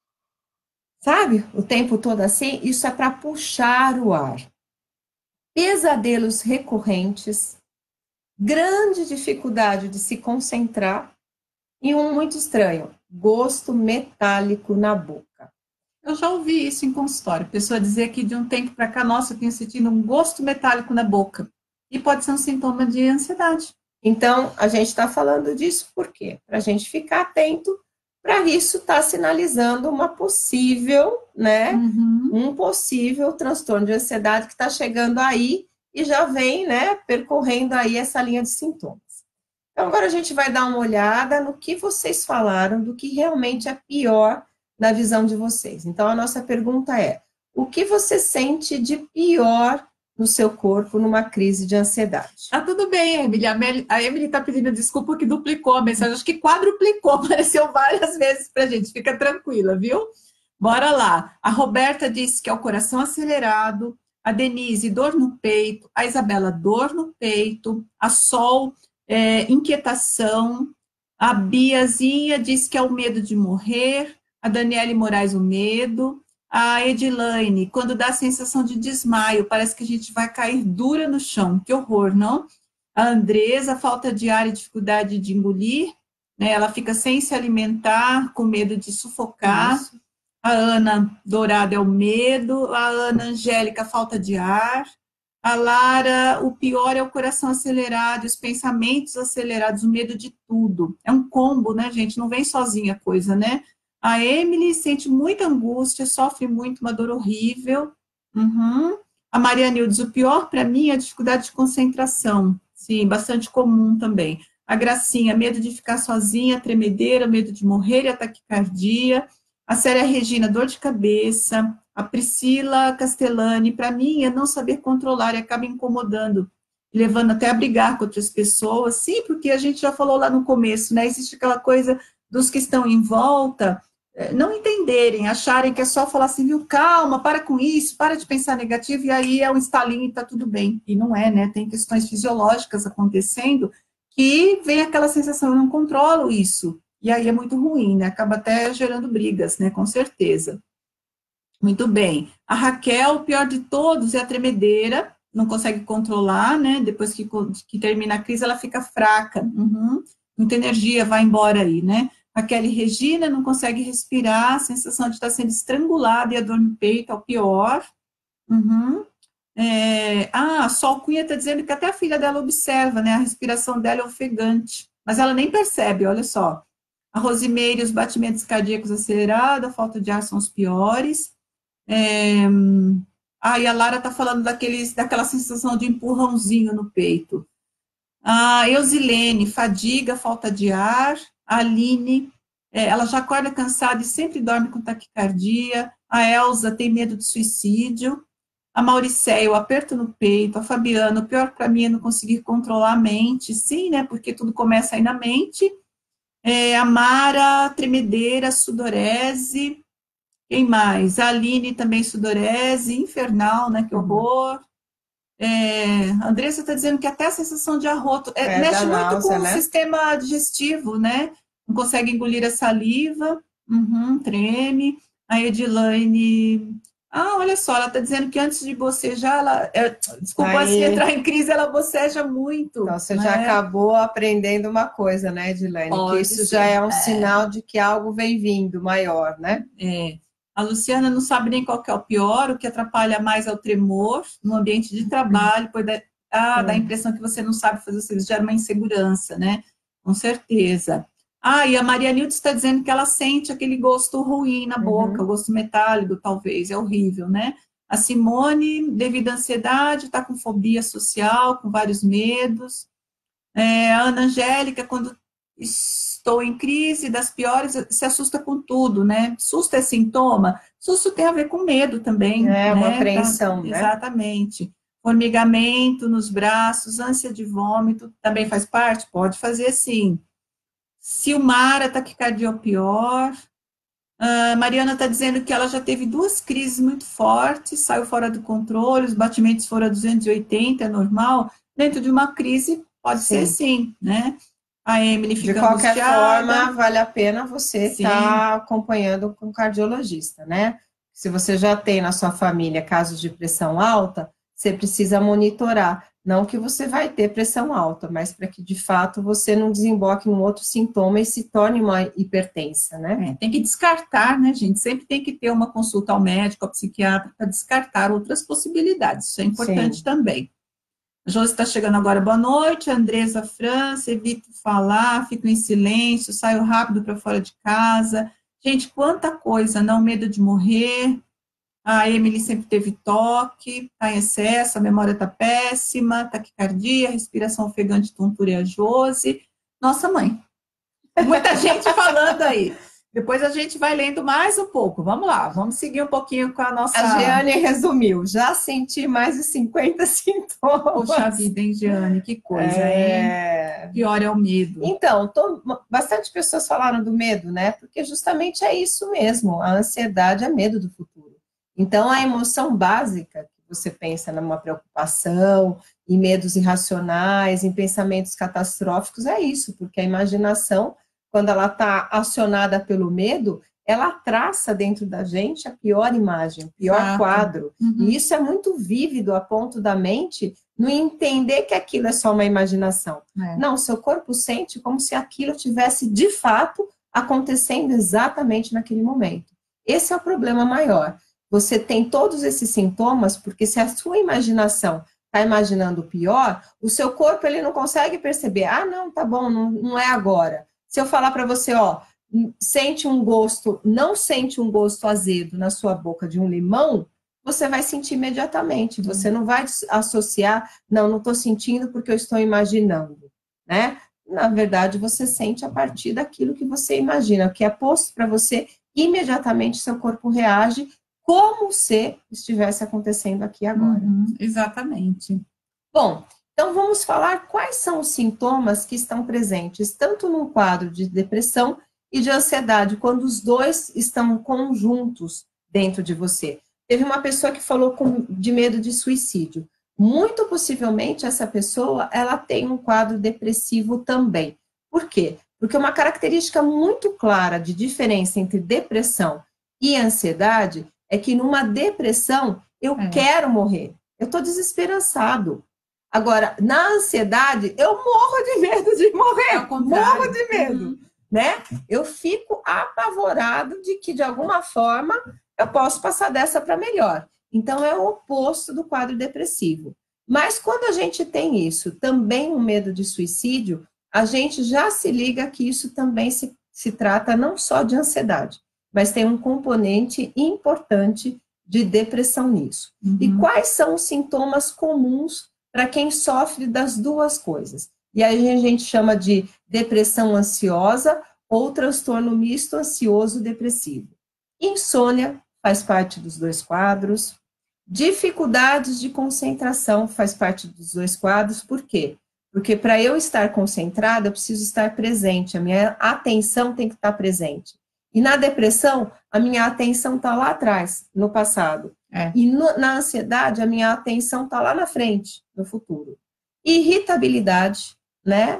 sabe, o tempo todo assim, isso é para puxar o ar. Pesadelos recorrentes, grande dificuldade de se concentrar e um muito estranho, gosto metálico na boca. Eu já ouvi isso em consultório, pessoa dizer que de um tempo para cá, nossa, eu tenho sentido um gosto metálico na boca. E pode ser um sintoma de ansiedade. Então, a gente está falando disso por quê? Para a gente ficar atento para isso estar sinalizando uma possível, né, um possível transtorno de ansiedade que está chegando aí e já vem, né, percorrendo aí essa linha de sintomas. Então, agora a gente vai dar uma olhada no que vocês falaram, do que realmente é pior na visão de vocês. Então, a nossa pergunta é, o que você sente de pior no seu corpo numa crise de ansiedade? Tá tudo bem, Emily. A Emily está pedindo desculpa que duplicou a mensagem, acho que quadruplicou, apareceu várias vezes para a gente, fica tranquila, viu? Bora lá. A Roberta disse que é o coração acelerado, a Denise, dor no peito, a Isabela, dor no peito, a Sol, inquietação, a Biazinha disse que é o medo de morrer, a Daniele Moraes, o medo, a Edilaine, quando dá a sensação de desmaio, parece que a gente vai cair dura no chão, que horror, não? A Andresa, falta de ar e dificuldade de engolir, né? Ela fica sem se alimentar, com medo de sufocar. Isso. A Ana Dourada é o medo, a Ana Angélica, falta de ar, A Lara, o pior é o coração acelerado, os pensamentos acelerados, o medo de tudo. É um combo, né, gente? Não vem sozinha a coisa, né? A Emily sente muita angústia, sofre muito, uma dor horrível. Uhum. A Maria Nildes, o pior para mim é a dificuldade de concentração. Sim, bastante comum também. A Gracinha, medo de ficar sozinha, tremedeira, medo de morrer e ataque cardíaco. A Célia Regina, dor de cabeça. A Priscila Castellani, para mim, é não saber controlar e acaba incomodando, levando até a brigar com outras pessoas. Sim, porque a gente já falou lá no começo, né? Existe aquela coisa dos que estão em volta não entenderem, acharem que é só falar assim, viu, calma, para com isso, para de pensar negativo, e aí é um estalinho e está tudo bem. E não é, né? Tem questões fisiológicas acontecendo que vem aquela sensação, eu não controlo isso. E aí é muito ruim, né? Acaba até gerando brigas, né? Com certeza. Muito bem. A Raquel, o pior de todos é a tremedeira, não consegue controlar, né? Depois que termina a crise, ela fica fraca. Uhum. Muita energia vai embora aí, né? A Kelly Regina não consegue respirar, a sensação de estar sendo estrangulada e a dor no peito é o pior. Uhum. A Sol Cunha está dizendo que até a filha dela observa, né? A respiração dela é ofegante, mas ela nem percebe, olha só. A Rosimeire, os batimentos cardíacos acelerados, a falta de ar são os piores. E a Lara está falando daquela sensação de empurrãozinho no peito. A Eusilene, fadiga, falta de ar. A Aline, ela já acorda cansada e sempre dorme com taquicardia. A Elza tem medo de suicídio. A Mauricéia, o aperto no peito. A Fabiana, o pior para mim é não conseguir controlar a mente. Sim, né, porque tudo começa aí na mente. A Mara, tremedeira, sudorese. Quem mais? A Aline também sudorese, infernal, né? Que horror. A Andressa está dizendo que até a sensação de arroto mexe muito náusea, com o sistema digestivo, né? Não consegue engolir a saliva, treme. A Edilane. Olha só, ela está dizendo que antes de bocejar, antes de entrar em crise, ela boceja muito. Então, você já acabou aprendendo uma coisa, né, Edilane? Que isso já é um sinal de que algo vem vindo maior, né? A Luciana não sabe nem qual que é o pior, o que atrapalha mais é o tremor no ambiente de trabalho, dá a impressão que você não sabe fazer o serviço, gera uma insegurança, né? Com certeza. E a Maria Nilde está dizendo que ela sente aquele gosto ruim na boca, o gosto metálico, talvez, é horrível, né? A Simone, devido à ansiedade, está com fobia social, com vários medos. A Ana Angélica, quando estou em crise, das piores, se assusta com tudo, né? Susto é sintoma? Susto tem a ver com medo também. Uma apreensão, né? Exatamente. Formigamento nos braços, ânsia de vômito, também faz parte? Pode fazer, sim. Silmara, taquicardia o pior. Mariana está dizendo que ela já teve 2 crises muito fortes, saiu fora do controle, os batimentos foram a 280, é normal. Dentro de uma crise, pode ser sim, né? A Emily fica de qualquer angustiada. forma, vale a pena você estar acompanhando com um cardiologista, né? Se você já tem na sua família casos de pressão alta, você precisa monitorar. Não que você vai ter pressão alta, mas para que, de fato, você não desemboque num outro sintoma e se torne uma hipertensa, né? Tem que descartar, né, gente? Sempre tem que ter uma consulta ao médico, ao psiquiatra, para descartar outras possibilidades. Isso é importante também. A Josi está chegando agora, boa noite. Andresa França, evito falar, fico em silêncio, saio rápido para fora de casa. Gente, quanta coisa, não? Medo de morrer. A Emily sempre teve toque, está em excesso, a memória está péssima, taquicardia, respiração ofegante, tontura e a Josi. Nossa, mãe. Muita gente falando aí. Depois a gente vai lendo mais um pouco. Vamos lá, vamos seguir um pouquinho com a nossa... A Jeane resumiu, já senti mais de 50 sintomas. Poxa vida, hein, Jeane, que coisa, hein? Pior é o medo. Então, bastante pessoas falaram do medo, né? Porque justamente é isso mesmo, a ansiedade é medo do futuro. Então, a emoção básica, que você pensa numa preocupação, em medos irracionais, em pensamentos catastróficos, é isso, porque a imaginação, quando ela está acionada pelo medo, ela traça dentro da gente a pior imagem, o pior quadro. E isso é muito vívido a ponto da mente não entender que aquilo é só uma imaginação. Não, seu corpo sente como se aquilo tivesse, de fato, acontecendo exatamente naquele momento. Esse é o problema maior. Você tem todos esses sintomas porque se a sua imaginação está imaginando o pior, o seu corpo ele não consegue perceber. Ah, não, tá bom, não é agora. Se eu falar para você, ó, sente um gosto, não sente um gosto azedo na sua boca de um limão, você vai sentir imediatamente. Você não vai associar, não estou sentindo porque eu estou imaginando, né? Na verdade, você sente a partir daquilo que você imagina, o que é posto para você, imediatamente seu corpo reage como se estivesse acontecendo aqui agora. Exatamente. Bom, então vamos falar quais são os sintomas que estão presentes, tanto no quadro de depressão e de ansiedade, quando os dois estão conjuntos dentro de você. Teve uma pessoa que falou de medo de suicídio. Muito possivelmente essa pessoa, ela tem um quadro depressivo também. Por quê? Porque uma característica muito clara de diferença entre depressão e ansiedade é que numa depressão eu quero morrer, eu estou desesperançado. Agora, na ansiedade, eu morro de medo de morrer, morro de medo, né? Eu fico apavorado de que, de alguma forma, eu posso passar dessa para melhor. Então, é o oposto do quadro depressivo. Mas, quando a gente tem isso, também um medo de suicídio, a gente já se liga que isso também se trata não só de ansiedade, mas tem um componente importante de depressão nisso. E quais são os sintomas comuns para quem sofre das duas coisas? E aí a gente chama de depressão ansiosa ou transtorno misto ansioso-depressivo. Insônia faz parte dos dois quadros. Dificuldades de concentração faz parte dos dois quadros. Por quê? Porque para eu estar concentrada, eu preciso estar presente, a minha atenção tem que estar presente. E na depressão, a minha atenção está lá atrás, no passado. E na ansiedade, a minha atenção está lá na frente, no futuro. Irritabilidade, né?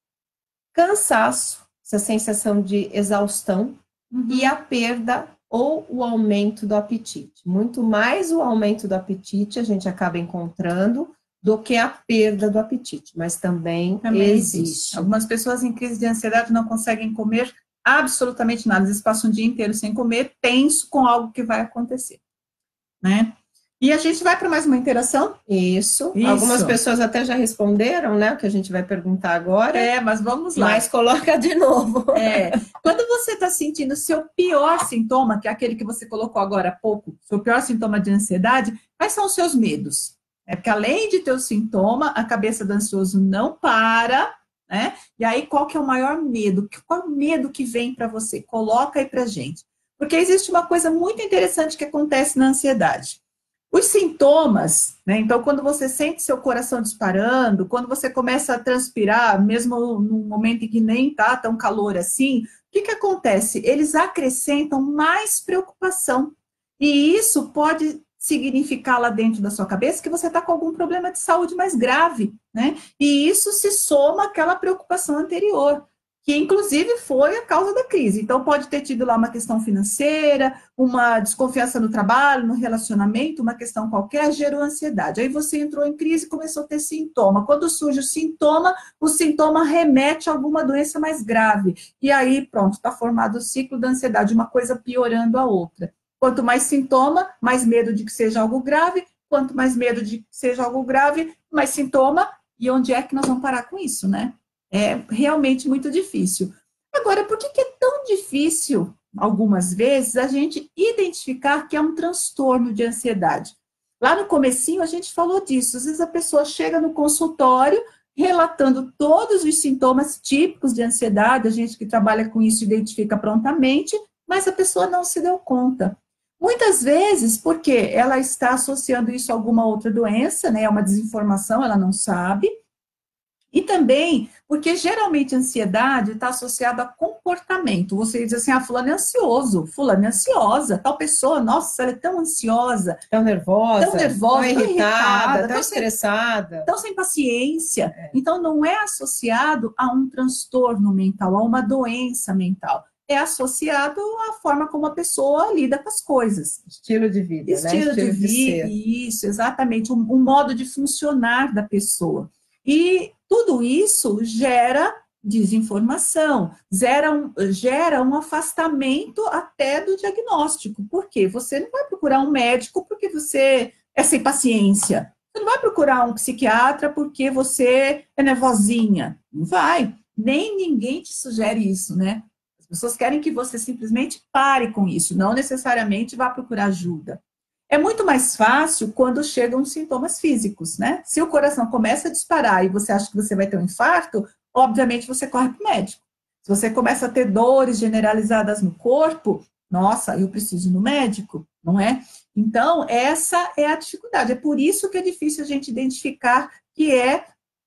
Cansaço, essa sensação de exaustão, e a perda ou o aumento do apetite. Muito mais o aumento do apetite a gente acaba encontrando do que a perda do apetite, mas também existe. Algumas pessoas em crise de ansiedade não conseguem comer absolutamente nada, eles passam o dia inteiro sem comer, tenso com algo que vai acontecer, né? E a gente vai para mais uma interação? Isso. Algumas pessoas até já responderam, né, o que a gente vai perguntar agora. Mas vamos lá. Mas coloca de novo. Quando você está sentindo o seu pior sintoma, que é aquele que você colocou agora há pouco, seu pior sintoma de ansiedade, quais são os seus medos? Porque além de ter o sintoma, a cabeça do ansioso não para, né? E aí, qual que é o maior medo? Qual é o medo que vem para você? Coloca aí para gente. Porque existe uma coisa muito interessante que acontece na ansiedade. Os sintomas, né? Então, quando você sente seu coração disparando, quando você começa a transpirar, mesmo num momento em que nem está tão calor assim, o que acontece? Eles acrescentam mais preocupação. E isso pode significar lá dentro da sua cabeça que você está com algum problema de saúde mais grave, né? E isso se soma àquela preocupação anterior, que inclusive foi a causa da crise. Então, pode ter tido lá uma questão financeira, uma desconfiança no trabalho, no relacionamento, uma questão qualquer, gerou ansiedade. Aí você entrou em crise e começou a ter sintoma. Quando surge o sintoma remete a alguma doença mais grave. E aí, pronto, está formado o ciclo da ansiedade, uma coisa piorando a outra. Quanto mais sintoma, mais medo de que seja algo grave. Quanto mais medo de que seja algo grave, mais sintoma. E onde é que nós vamos parar com isso, né? É realmente muito difícil. Agora, por que é tão difícil, algumas vezes, a gente identificar que é um transtorno de ansiedade? Lá no comecinho, a gente falou disso. Às vezes a pessoa chega no consultório relatando todos os sintomas típicos de ansiedade, a gente que trabalha com isso identifica prontamente, mas a pessoa não se deu conta. Muitas vezes, porque ela está associando isso a alguma outra doença, né? É uma desinformação, ela não sabe. E também porque geralmente a ansiedade está associada a comportamento. Você diz assim, fulano é ansioso, fulano é ansiosa, tal pessoa, nossa, ela é tão ansiosa. Tão nervosa, tão irritada, tão estressada. Tão sem paciência. Então, não é associado a um transtorno mental, a uma doença mental. É associado à forma como a pessoa lida com as coisas. Estilo de vida, Estilo de vida, isso, exatamente. Um modo de funcionar da pessoa. E tudo isso gera desinformação, gera um afastamento até do diagnóstico. Por quê? Você não vai procurar um médico porque você é sem paciência. Você não vai procurar um psiquiatra porque você é nervosinha. Não vai. Nem ninguém te sugere isso, né? As pessoas querem que você simplesmente pare com isso, não necessariamente vá procurar ajuda. É muito mais fácil quando chegam os sintomas físicos, né? Se o coração começa a disparar e você acha que você vai ter um infarto, obviamente você corre para o médico. Se você começa a ter dores generalizadas no corpo, nossa, eu preciso ir no médico, não é? Então, essa é a dificuldade. É por isso que é difícil a gente identificar que é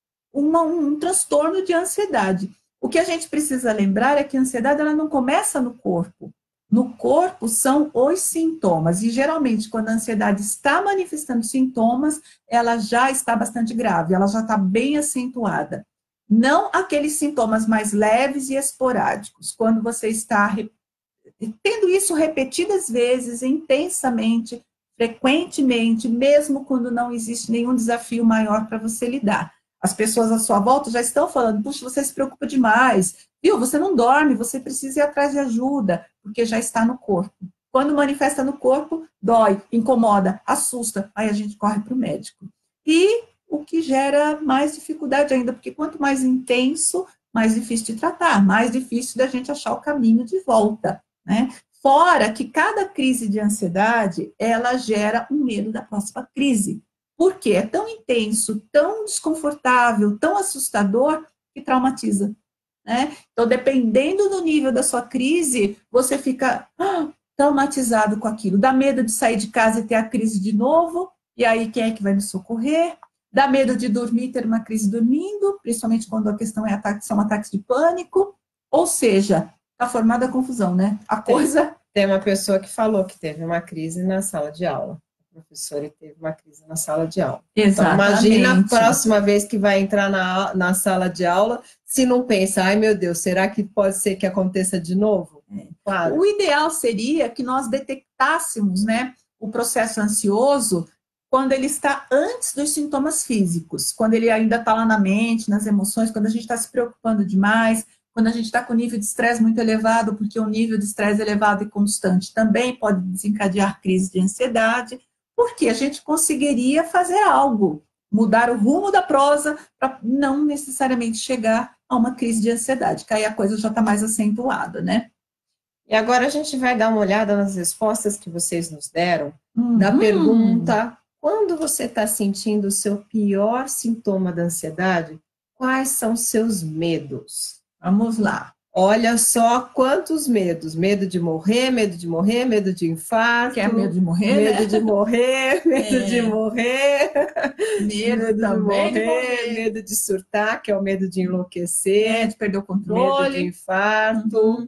um transtorno de ansiedade. O que a gente precisa lembrar é que a ansiedade ela não começa no corpo. No corpo são os sintomas, e geralmente quando a ansiedade está manifestando sintomas, ela já está bastante grave, ela já está bem acentuada. Não aqueles sintomas mais leves e esporádicos, quando você está tendo isso repetidas vezes, intensamente, frequentemente, mesmo quando não existe nenhum desafio maior para você lidar. As pessoas à sua volta já estão falando, puxa, você se preocupa demais, viu? Você não dorme, você precisa ir atrás de ajuda, porque já está no corpo. Quando manifesta no corpo, dói, incomoda, assusta, aí a gente corre para o médico. E o que gera mais dificuldade ainda, porque quanto mais intenso, mais difícil de tratar, mais difícil da gente achar o caminho de volta, né? Fora que cada crise de ansiedade, ela gera um medo da próxima crise. Porque é tão intenso, tão desconfortável, tão assustador, que traumatiza, né? Então, dependendo do nível da sua crise, você fica traumatizado com aquilo. Dá medo de sair de casa e ter a crise de novo, e aí quem é que vai me socorrer? Dá medo de dormir e ter uma crise dormindo, principalmente quando a questão é são ataques de pânico. Ou seja, está formada a confusão, né? A coisa... Tem uma pessoa que falou que teve uma crise na sala de aula. Professora teve uma crise na sala de aula. Exatamente. Então, imagina a próxima vez que vai entrar na sala de aula, se não pensa, ai meu Deus, será que pode ser que aconteça de novo? Claro. O ideal seria que nós detectássemos, né, o processo ansioso quando ele está antes dos sintomas físicos, quando ele ainda está lá na mente, nas emoções, quando a gente está se preocupando demais, quando a gente está com o nível de estresse muito elevado, porque o nível de estresse elevado e constante também pode desencadear crise de ansiedade, porque a gente conseguiria fazer algo, mudar o rumo da prosa para não necessariamente chegar a uma crise de ansiedade, que aí a coisa já está mais acentuada, né? E agora a gente vai dar uma olhada nas respostas que vocês nos deram, da pergunta, quando você está sentindo o seu pior sintoma da ansiedade, quais são seus medos? Vamos lá. Olha só quantos medos. Medo de morrer, medo de morrer, medo de infarto. Que é medo de morrer, medo né? de morrer, medo de morrer. Medo também de morrer. Medo de surtar, que é o medo de enlouquecer. De perder o controle. Medo de infarto.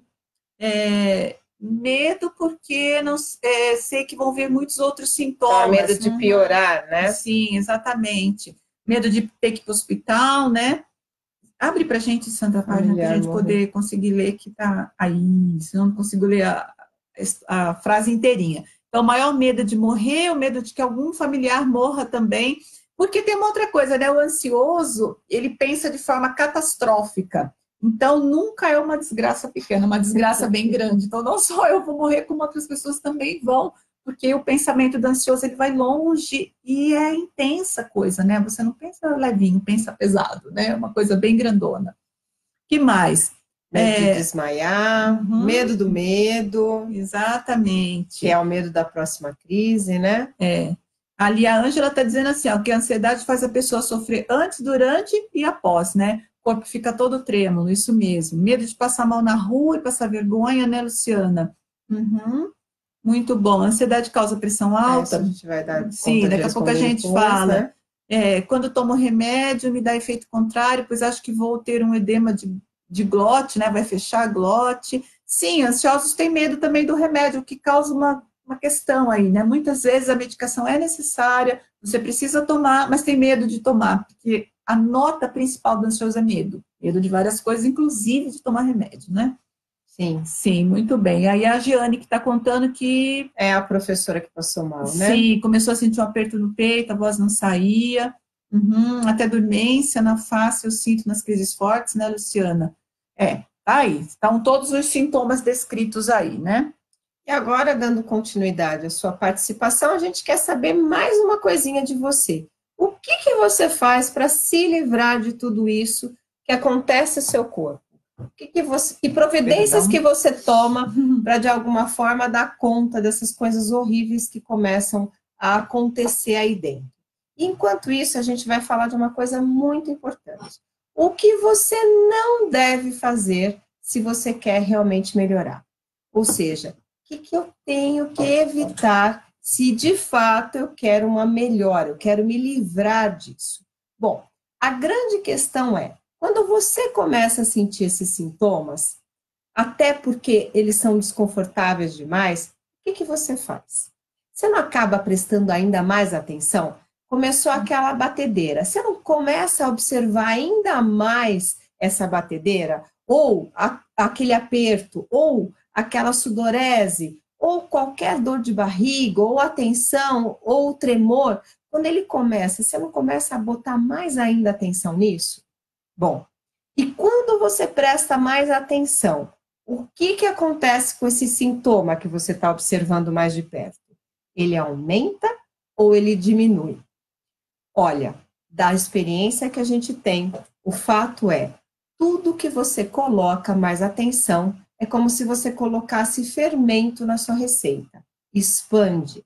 Medo porque não sei que vão vir muitos outros sintomas. Medo de piorar, né? Sim, exatamente. Medo de ter que ir para o hospital, né? Abre para a gente, Sandra, a página, para a gente poder conseguir ler que está aí, senão não consigo ler a frase inteirinha. Então, o maior medo de morrer, o medo de que algum familiar morra também, porque tem uma outra coisa, né? O ansioso, ele pensa de forma catastrófica. Então, nunca é uma desgraça pequena, uma desgraça bem grande. Então, não só eu vou morrer, como outras pessoas também vão, porque o pensamento do ansioso, ele vai longe e é intensa coisa, né? Você não pensa levinho, pensa pesado, né? É uma coisa bem grandona. Que mais? Medo de desmaiar, medo do medo. Exatamente. Que é o medo da próxima crise, né? Ali a Ângela está dizendo assim, ó, que a ansiedade faz a pessoa sofrer antes, durante e após, né? O corpo fica todo trêmulo, isso mesmo. Medo de passar mal na rua e passar vergonha, né, Luciana? Muito bom. A ansiedade causa pressão alta. A gente vai dar conta. Sim, daqui a pouco a gente fala. Né? Quando tomo remédio, me dá efeito contrário, pois acho que vou ter um edema de glote, né? Vai fechar a glote. Sim, ansiosos têm medo também do remédio, o que causa uma questão aí, né? Muitas vezes a medicação é necessária, você precisa tomar, mas tem medo de tomar, porque a nota principal do ansioso é medo. Medo de várias coisas, inclusive de tomar remédio, né? Sim, muito bem. Aí a Giane que está contando que... É a professora que passou mal, né? Sim, começou a sentir um aperto no peito, a voz não saía, até dormência na face eu sinto nas crises fortes, né, Luciana? Tá aí, estão todos os sintomas descritos aí, né? E agora, dando continuidade à sua participação, a gente quer saber mais uma coisinha de você. O que você faz para se livrar de tudo isso que acontece no seu corpo? Que providências que você toma para, de alguma forma, dar conta dessas coisas horríveis que começam a acontecer aí dentro? Enquanto isso, a gente vai falar de uma coisa muito importante. O que você não deve fazer se você quer realmente melhorar? Ou seja, o que eu tenho que evitar se de fato eu quero uma melhora, eu quero me livrar disso? Bom, a grande questão é, quando você começa a sentir esses sintomas, até porque eles são desconfortáveis demais, o que você faz? Você não acaba prestando ainda mais atenção? Começou aquela batedeira. Você não começa a observar ainda mais essa batedeira? Ou aquele aperto? Ou aquela sudorese? Ou qualquer dor de barriga? Ou a tensão? Ou o tremor? Quando ele começa, você não começa a botar mais ainda atenção nisso? Bom, e quando você presta mais atenção, o que acontece com esse sintoma que você está observando mais de perto? Ele aumenta ou ele diminui? Olha, da experiência que a gente tem, o fato é, tudo que você coloca mais atenção é como se você colocasse fermento na sua receita. Expande,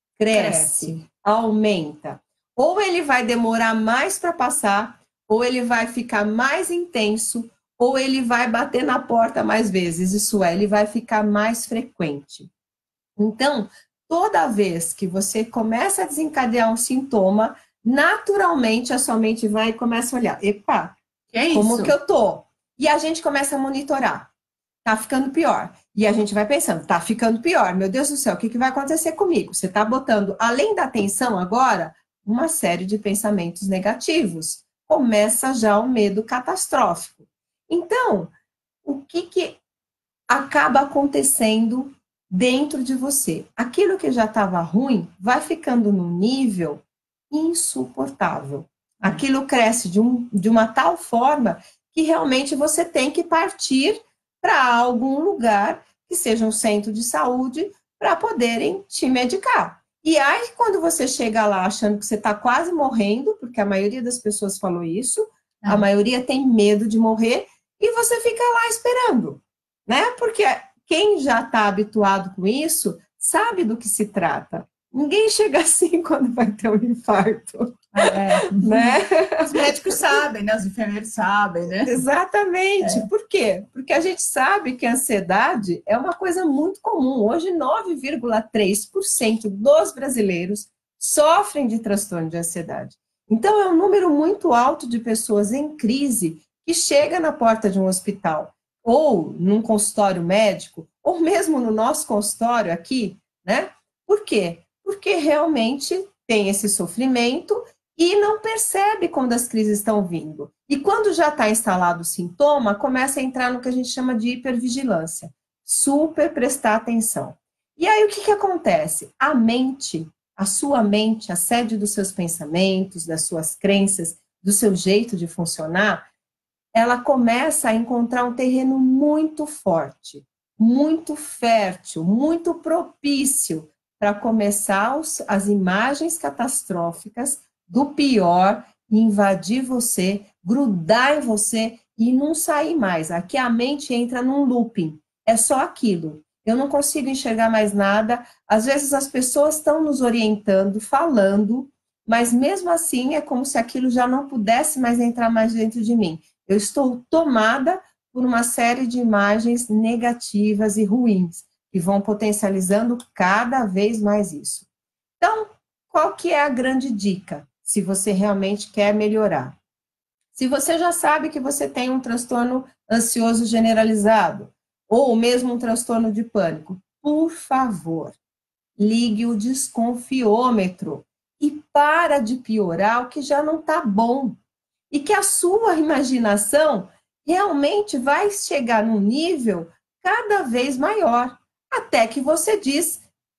cresce, aumenta. Ou ele vai demorar mais para passar, ou ele vai ficar mais intenso, ou ele vai bater na porta mais vezes, isso é, ele vai ficar mais frequente. Então, toda vez que você começa a desencadear um sintoma, naturalmente a sua mente vai e começa a olhar, epa, como que eu tô? E a gente começa a monitorar, tá ficando pior. E a gente vai pensando, tá ficando pior, meu Deus do céu, o que vai acontecer comigo? Você tá botando, além da tensão agora, uma série de pensamentos negativos. Começa já o medo catastrófico. Então, o que acaba acontecendo dentro de você? Aquilo que já estava ruim vai ficando num nível insuportável. Aquilo cresce de uma tal forma que realmente você tem que partir para algum lugar que seja um centro de saúde para poderem te medicar. E aí, quando você chega lá achando que você está quase morrendo, porque a maioria das pessoas falou isso, a maioria tem medo de morrer, e você fica lá esperando, né? Porque quem já está habituado com isso sabe do que se trata. Ninguém chega assim quando vai ter um infarto. Né? Os médicos sabem, né? Os enfermeiros sabem, né? Exatamente. Por quê? Porque a gente sabe que a ansiedade é uma coisa muito comum. Hoje, 9,3% dos brasileiros sofrem de transtorno de ansiedade. Então, é um número muito alto de pessoas em crise que chega na porta de um hospital, ou num consultório médico, ou mesmo no nosso consultório aqui, né? Por quê? Porque realmente tem esse sofrimento e não percebe quando as crises estão vindo. E quando já está instalado o sintoma, começa a entrar no que a gente chama de hipervigilância. Super prestar atenção. E aí o que acontece? A mente, a sua mente, a sede dos seus pensamentos, das suas crenças, do seu jeito de funcionar, ela começa a encontrar um terreno muito forte, muito fértil, muito propício para começar as imagens catastróficas do pior, invadir você, grudar em você e não sair mais. Aqui a mente entra num looping, é só aquilo. Eu não consigo enxergar mais nada. Às vezes as pessoas estão nos orientando, falando, mas mesmo assim é como se aquilo já não pudesse mais entrar mais dentro de mim. Eu estou tomada por uma série de imagens negativas e ruins, que vão potencializando cada vez mais isso. Então, qual que é a grande dica, se você realmente quer melhorar? Se você já sabe que você tem um transtorno ansioso generalizado, ou mesmo um transtorno de pânico, por favor, ligue o desconfiômetro e para de piorar o que já não está bom. E que a sua imaginação realmente vai chegar num nível cada vez maior, até que você diz,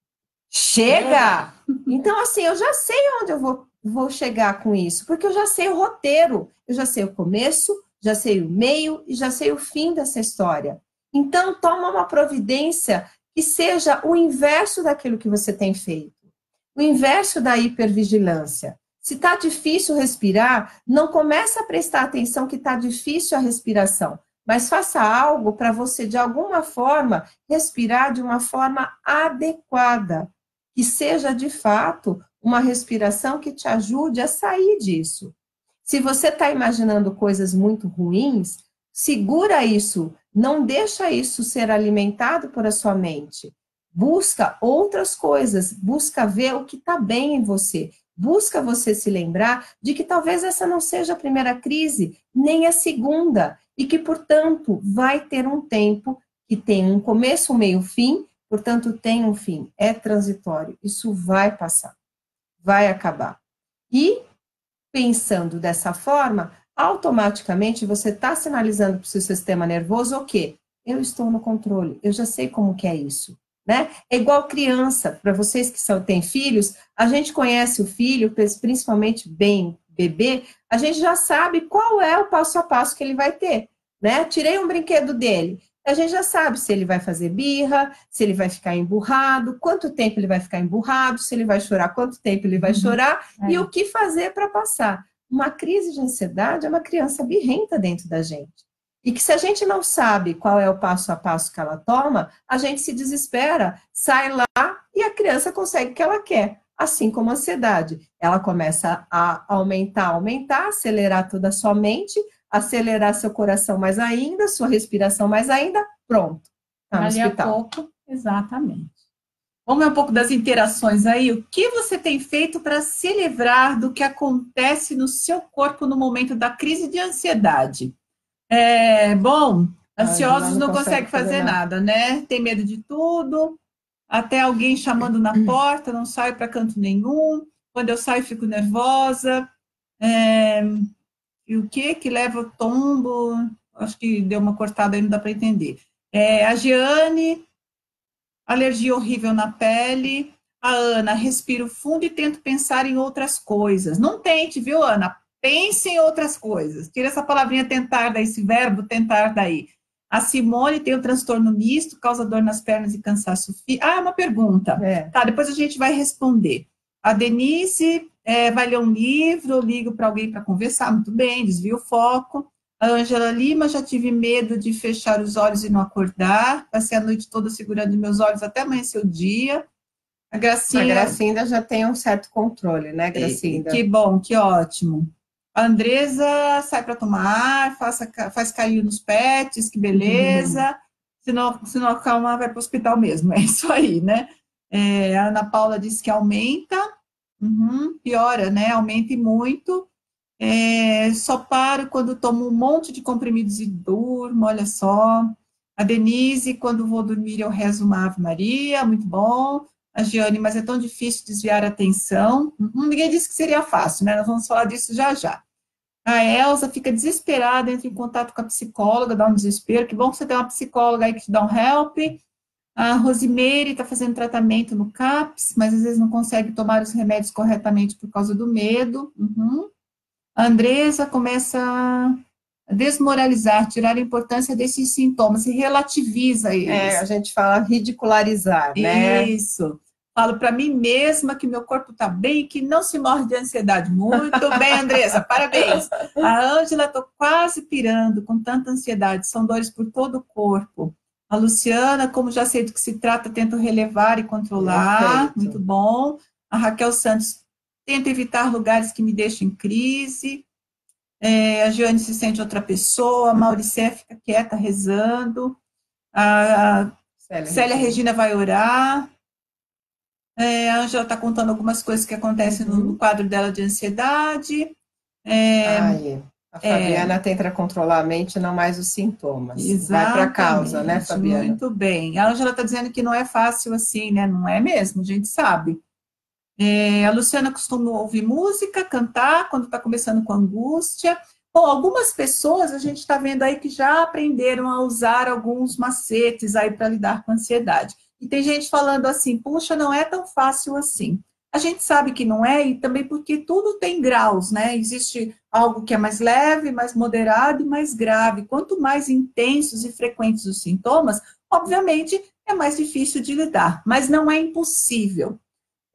chega! Então, assim, eu já sei onde eu vou chegar com isso, porque eu já sei o roteiro, eu já sei o começo, já sei o meio e já sei o fim dessa história. Então, toma uma providência que seja o inverso daquilo que você tem feito, o inverso da hipervigilância. Se está difícil respirar, não começa a prestar atenção que está difícil a respiração, mas faça algo para você, de alguma forma, respirar de uma forma adequada, que seja, de fato, uma respiração que te ajude a sair disso. Se você está imaginando coisas muito ruins, segura isso, não deixa isso ser alimentado por a sua mente. Busca outras coisas, busca ver o que está bem em você. Busca você se lembrar de que talvez essa não seja a primeira crise, nem a segunda, e que, portanto, vai ter um tempo que tem um começo, um meio, fim, portanto, tem um fim, é transitório, isso vai passar, vai acabar. E, pensando dessa forma, automaticamente você está sinalizando para o seu sistema nervoso o quê? Eu estou no controle, eu já sei como que é isso. Né? É igual criança, para vocês que têm filhos, a gente conhece o filho, principalmente bem bebê, a gente já sabe qual é o passo a passo que ele vai ter, né? Tirei um brinquedo dele, a gente já sabe se ele vai fazer birra, se ele vai ficar emburrado, quanto tempo ele vai ficar emburrado, se ele vai chorar, quanto tempo ele vai chorar, e o que fazer para passar. Uma crise de ansiedade é uma criança birrenta dentro da gente. E que se a gente não sabe qual é o passo a passo que ela toma, a gente se desespera, sai lá e a criança consegue o que ela quer. Assim como a ansiedade. Ela começa a aumentar, acelerar toda a sua mente, acelerar seu coração mais ainda, sua respiração mais ainda, pronto. Tá no hospital. Dali a pouco, exatamente. Vamos ver um pouco das interações aí. O que você tem feito para se livrar do que acontece no seu corpo no momento da crise de ansiedade? Bom, ansiosos não conseguem fazer nada, né? Tem medo de tudo, até alguém chamando na porta, não saio para canto nenhum. Quando eu saio, fico nervosa. E o que leva o tombo? Acho que deu uma cortada aí, não dá para entender. A Giane, alergia horrível na pele. A Ana, respiro fundo e tento pensar em outras coisas. Não tente, viu, Ana? Pense em outras coisas. Tira essa palavrinha tentar daí, esse verbo tentar daí. A Simone tem um transtorno misto, causa dor nas pernas e cansaço físico. É uma pergunta. Tá, depois a gente vai responder. A Denise vai ler um livro, ligo para alguém para conversar, muito bem, desvio o foco. A Ângela Lima, já tive medo de fechar os olhos e não acordar. Passei a noite toda segurando meus olhos até amanhecer o dia. A Gracinda já tem um certo controle, né, Gracinda? Que bom, que ótimo. A Andresa sai para tomar ar, faz carinho nos pets, que beleza. Se não acalmar, vai para o hospital mesmo. É isso aí, né? A Ana Paula disse que aumenta. Piora, né? Aumenta e muito. Só paro quando tomo um monte de comprimidos e durmo, olha só. A Denise, quando vou dormir, eu rezo uma Ave Maria, muito bom. A Giane, mas é tão difícil desviar a atenção. Ninguém disse que seria fácil, né? Nós vamos falar disso já já. A Elza fica desesperada, entra em contato com a psicóloga, dá um desespero. Que bom que você tem uma psicóloga aí que te dá um help. A Rosimeire está fazendo tratamento no CAPS, mas às vezes não consegue tomar os remédios corretamente por causa do medo. A Andresa começa a desmoralizar, tirar a importância desses sintomas, se relativiza eles. A gente fala ridicularizar, né? Isso. Falo para mim mesma que meu corpo está bem e que não se morre de ansiedade. Muito bem, Andressa, parabéns. A Ângela, estou quase pirando com tanta ansiedade, são dores por todo o corpo. A Luciana, como já sei do que se trata, tento relevar e controlar. Perfeito. Muito bom. A Raquel Santos, tento evitar lugares que me deixem em crise. A Giane se sente outra pessoa. A Mauricé fica quieta, rezando. A Célia Regina vai orar. A Ângela está contando algumas coisas que acontecem no quadro dela de ansiedade. A Fabiana tenta controlar a mente, não mais os sintomas. Exatamente. Vai para a causa, né, Fabiana? Muito bem. A Ângela está dizendo que não é fácil assim, né? Não é mesmo, a gente sabe. A Luciana costuma ouvir música, cantar, quando está começando com angústia. Bom, algumas pessoas a gente está vendo aí que já aprenderam a usar alguns macetes aí para lidar com a ansiedade. E tem gente falando assim, puxa, não é tão fácil assim. A gente sabe que não é, e também porque tudo tem graus, né? Existe algo que é mais leve, mais moderado e mais grave. Quanto mais intensos e frequentes os sintomas, obviamente, é mais difícil de lidar, mas não é impossível.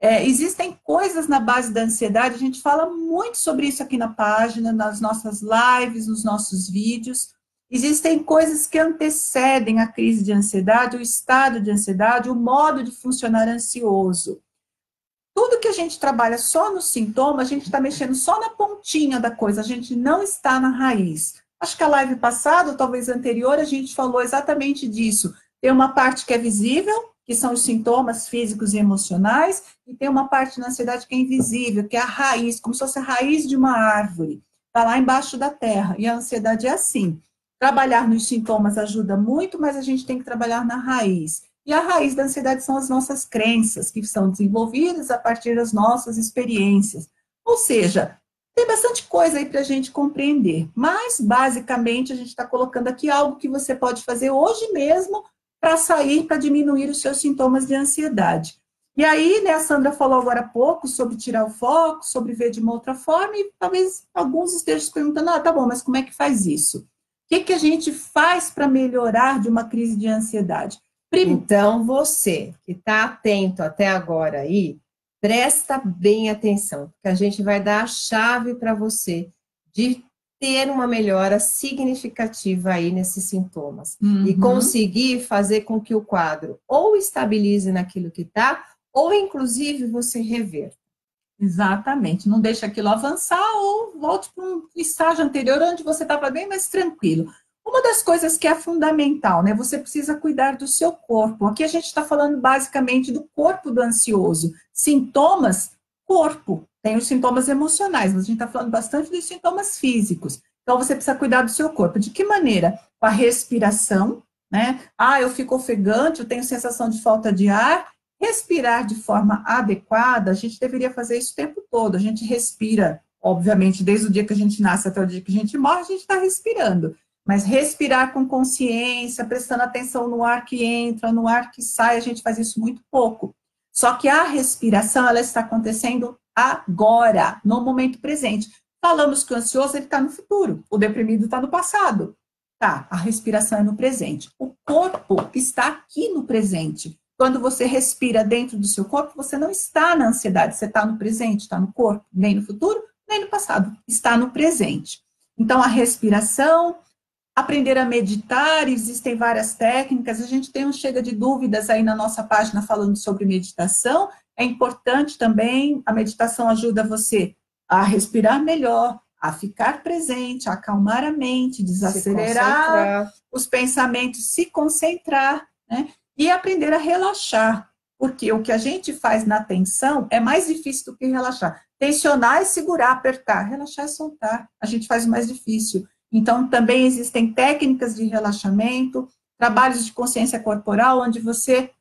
Existem coisas na base da ansiedade, a gente fala muito sobre isso aqui na página, nas nossas lives, nos nossos vídeos. Existem coisas que antecedem a crise de ansiedade, o estado de ansiedade, o modo de funcionar ansioso. Tudo que a gente trabalha só no sintoma, a gente está mexendo só na pontinha da coisa, a gente não está na raiz. Acho que a live passada, ou talvez anterior, a gente falou exatamente disso. Tem uma parte que é visível, que são os sintomas físicos e emocionais, e tem uma parte na ansiedade que é invisível, que é a raiz, como se fosse a raiz de uma árvore, está lá embaixo da terra, e a ansiedade é assim. Trabalhar nos sintomas ajuda muito, mas a gente tem que trabalhar na raiz. E a raiz da ansiedade são as nossas crenças, que são desenvolvidas a partir das nossas experiências. Ou seja, tem bastante coisa aí para a gente compreender, mas basicamente a gente está colocando aqui algo que você pode fazer hoje mesmo para sair, para diminuir os seus sintomas de ansiedade. E aí, né, a Sandra falou agora há pouco sobre tirar o foco, sobre ver de uma outra forma, e talvez alguns estejam se perguntando, tá bom, mas como é que faz isso? O que a gente faz para melhorar de uma crise de ansiedade? Então, você que está atento até agora aí, presta bem atenção, porque a gente vai dar a chave para você de ter uma melhora significativa aí nesses sintomas. E conseguir fazer com que o quadro ou estabilize naquilo que está, ou inclusive você rever. Exatamente, não deixa aquilo avançar ou volte para um estágio anterior onde você estava bem mais tranquilo. Uma das coisas que é fundamental, né? Você precisa cuidar do seu corpo. Aqui a gente está falando basicamente do corpo do ansioso. Sintomas, corpo. Tem os sintomas emocionais, mas a gente está falando bastante dos sintomas físicos. Então, você precisa cuidar do seu corpo. De que maneira? Com a respiração, né? Eu fico ofegante, eu tenho sensação de falta de ar. Respirar de forma adequada, a gente deveria fazer isso o tempo todo. A gente respira, obviamente, desde o dia que a gente nasce até o dia que a gente morre, a gente está respirando. Mas respirar com consciência, prestando atenção no ar que entra, no ar que sai, a gente faz isso muito pouco. Só que a respiração, ela está acontecendo agora, no momento presente. Falamos que o ansioso está no futuro, o deprimido está no passado. Tá, a respiração é no presente. O corpo está aqui no presente. Quando você respira dentro do seu corpo, você não está na ansiedade, você está no presente, está no corpo, nem no futuro, nem no passado, está no presente. Então, a respiração, aprender a meditar, existem várias técnicas, a gente tem um chega de dúvidas aí na nossa página falando sobre meditação, é importante também, a meditação ajuda você a respirar melhor, a ficar presente, a acalmar a mente, desacelerar os pensamentos, se concentrar, né? E aprender a relaxar, porque o que a gente faz na tensão é mais difícil do que relaxar. Tensionar é segurar, apertar, relaxar é soltar, a gente faz o mais difícil. Então, também existem técnicas de relaxamento, trabalhos de consciência corporal, onde você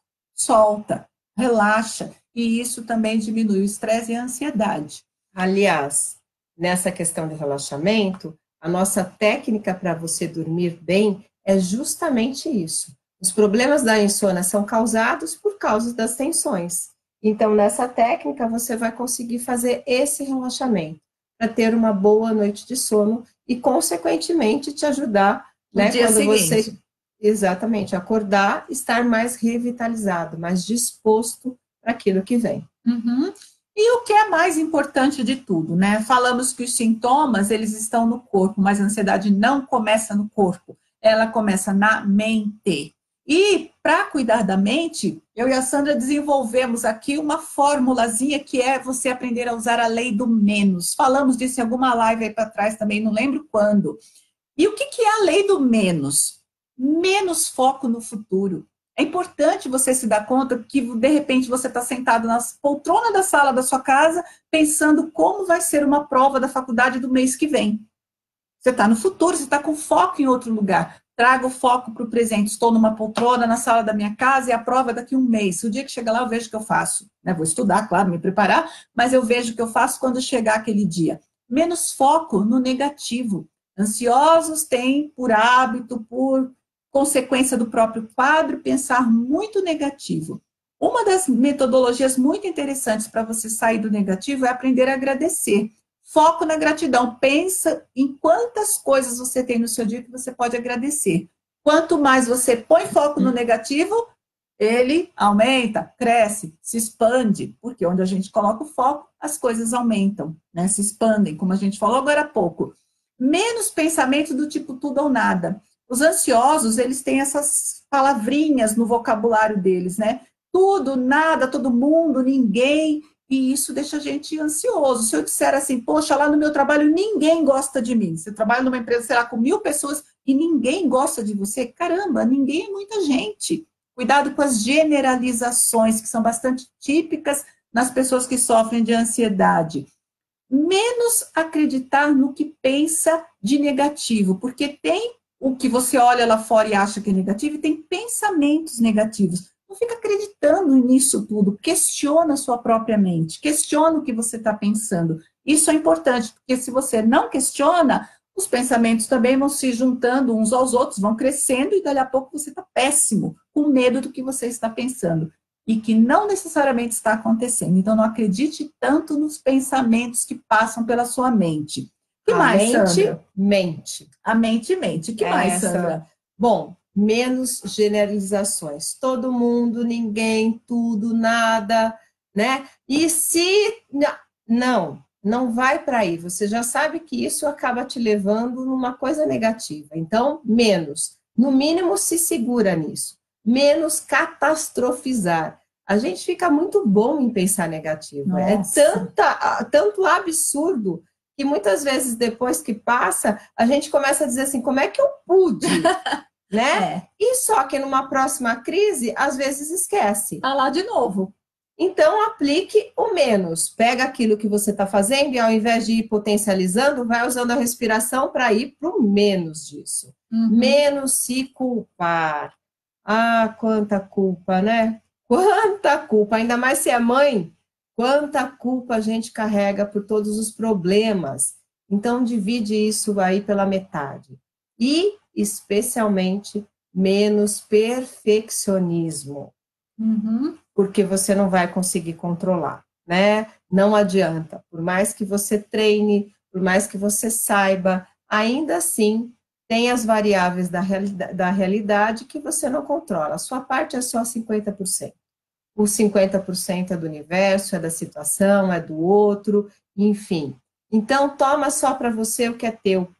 solta, relaxa, e isso também diminui o estresse e a ansiedade. Aliás, nessa questão de relaxamento, a nossa técnica para você dormir bem é justamente isso. Os problemas da insônia são causados por causa das tensões. Então, nessa técnica, você vai conseguir fazer esse relaxamento para ter uma boa noite de sono e, consequentemente, te ajudar, né, dia quando seguinte. você exatamente acordar, estar mais revitalizado, mais disposto para aquilo que vem. E o que é mais importante de tudo, né? Falamos que os sintomas, eles estão no corpo, mas a ansiedade não começa no corpo, ela começa na mente. E para cuidar da mente, eu e a Sandra desenvolvemos aqui uma formulazinha que é você aprender a usar a lei do menos. Falamos disso em alguma live aí para trás também, não lembro quando. E o que é a lei do menos? Menos foco no futuro. É importante você se dar conta que, de repente, você está sentado na poltrona da sala da sua casa, pensando como vai ser uma prova da faculdade do mês que vem. Você está no futuro, você está com foco em outro lugar. Traga o foco para o presente. Estou numa poltrona na sala da minha casa e a prova é daqui a um mês. O dia que chegar lá, eu vejo o que eu faço. Vou estudar, claro, me preparar, mas eu vejo o que eu faço quando chegar aquele dia. Menos foco no negativo. Ansiosos têm, por hábito, por consequência do próprio quadro, pensar muito negativo. Uma das metodologias muito interessantes para você sair do negativo é aprender a agradecer. Foco na gratidão. Pensa em quantas coisas você tem no seu dia que você pode agradecer. Quanto mais você põe foco no negativo, ele aumenta, cresce, se expande, porque onde a gente coloca o foco, as coisas aumentam, né? Se expandem, como a gente falou agora há pouco. Menos pensamento do tipo tudo ou nada. Os ansiosos, eles têm essas palavrinhas no vocabulário deles, né? Tudo, nada, todo mundo, ninguém, e isso deixa a gente ansioso. Se eu disser assim, poxa, lá no meu trabalho ninguém gosta de mim. Você trabalha numa empresa, sei lá, com 1.000 pessoas e ninguém gosta de você, caramba, ninguém é muita gente. Cuidado com as generalizações, que são bastante típicas nas pessoas que sofrem de ansiedade. Menos acreditar no que pensa de negativo, porque tem o que você olha lá fora e acha que é negativo, e tem pensamentos negativos. Não fica acreditando nisso tudo, questiona a sua própria mente, questiona o que você está pensando. Isso é importante, porque se você não questiona, os pensamentos também vão se juntando uns aos outros, vão crescendo, e dali a pouco você está péssimo, com medo do que você está pensando, e que não necessariamente está acontecendo. Então, não acredite tanto nos pensamentos que passam pela sua mente. O que mais, Sandra? Mente. A mente mente. O que mais, Sandra? Bom, menos generalizações. Todo mundo, ninguém, tudo, nada, né? E se... Não vai para aí. Você já sabe que isso acaba te levando numa coisa negativa. Então, menos. No mínimo, se segura nisso. Menos catastrofizar. A gente fica muito bom em pensar negativo. Nossa. É tanto absurdo que muitas vezes, depois que passa, a gente começa a dizer assim, como é que eu pude? Né? E só que numa próxima crise, às vezes esquece. Tá lá de novo. Então, aplique o menos. Pega aquilo que você está fazendo e, ao invés de ir potencializando, vai usando a respiração para ir para o menos disso. Menos se culpar. Ah, quanta culpa, né? Quanta culpa. Ainda mais se é mãe, quanta culpa a gente carrega por todos os problemas. Então, divide isso aí pela metade. E, especialmente, menos perfeccionismo. Porque você não vai conseguir controlar, né? Não adianta. Por mais que você treine, por mais que você saiba, ainda assim, tem as variáveis da realidade que você não controla. A sua parte é só 50%. Os 50% é do universo, é da situação, é do outro, enfim. Então, toma só para você o que é teu,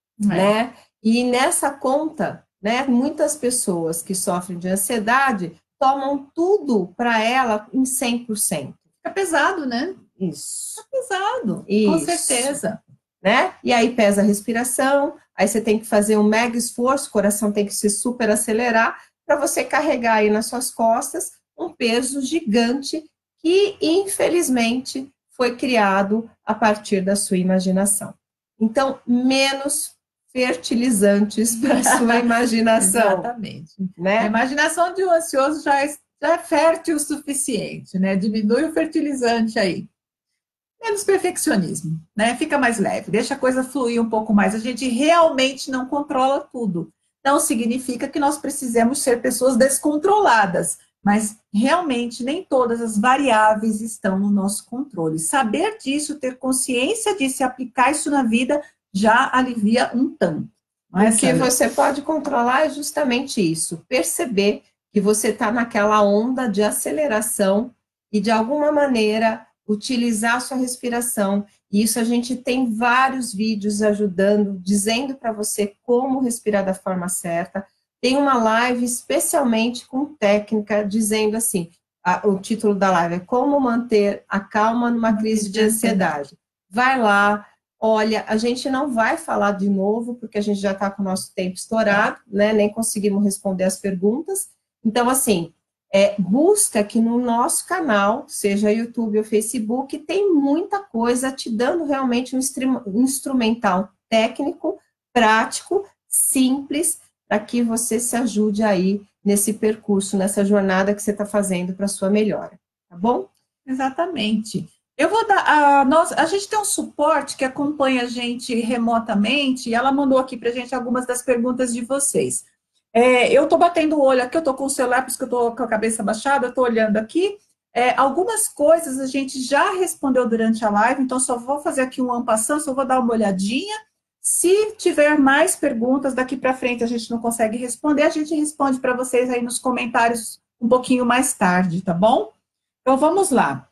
né? E nessa conta, né, muitas pessoas que sofrem de ansiedade tomam tudo para ela em 100%. Fica pesado, né? Isso. Fica pesado, isso. Com certeza. Né? E aí pesa a respiração, aí você tem que fazer um mega esforço, o coração tem que se super acelerar para você carregar aí nas suas costas um peso gigante que, infelizmente, foi criado a partir da sua imaginação. Então, menos fertilizantes para a sua imaginação. Exatamente. Né? A imaginação de um ansioso já é fértil o suficiente, né? Diminui o fertilizante aí. Menos perfeccionismo, né? Fica mais leve, deixa a coisa fluir um pouco mais. A gente realmente não controla tudo. Não significa que nós precisamos ser pessoas descontroladas, mas realmente nem todas as variáveis estão no nosso controle. Saber disso, ter consciência disso e aplicar isso na vida já alivia um tanto. O que você pode controlar é justamente isso, perceber que você está naquela onda de aceleração e, de alguma maneira, utilizar a sua respiração. E isso a gente tem vários vídeos ajudando, dizendo para você como respirar da forma certa. Tem uma live especialmente com técnica, dizendo assim, o título da live é Como Manter a Calma numa Crise de Ansiedade. Vai lá. Olha, a gente não vai falar de novo, porque a gente já está com o nosso tempo estourado, né? Nem conseguimos responder as perguntas. Então, assim, busca aqui no nosso canal, seja YouTube ou Facebook, tem muita coisa te dando realmente um instrumental técnico, prático, simples, para que você se ajude aí nesse percurso, nessa jornada que você está fazendo para a sua melhora, tá bom? Exatamente. Eu vou dar. A gente tem um suporte que acompanha a gente remotamente, e ela mandou aqui para a gente algumas das perguntas de vocês. Eu estou batendo o olho aqui, eu estou com o celular, porque eu estou com a cabeça baixada, eu estou olhando aqui. Algumas coisas a gente já respondeu durante a live, então só vou fazer aqui um en passant, só vou dar uma olhadinha. Se tiver mais perguntas daqui para frente, a gente não consegue responder, a gente responde para vocês aí nos comentários um pouquinho mais tarde, tá bom? Então, vamos lá.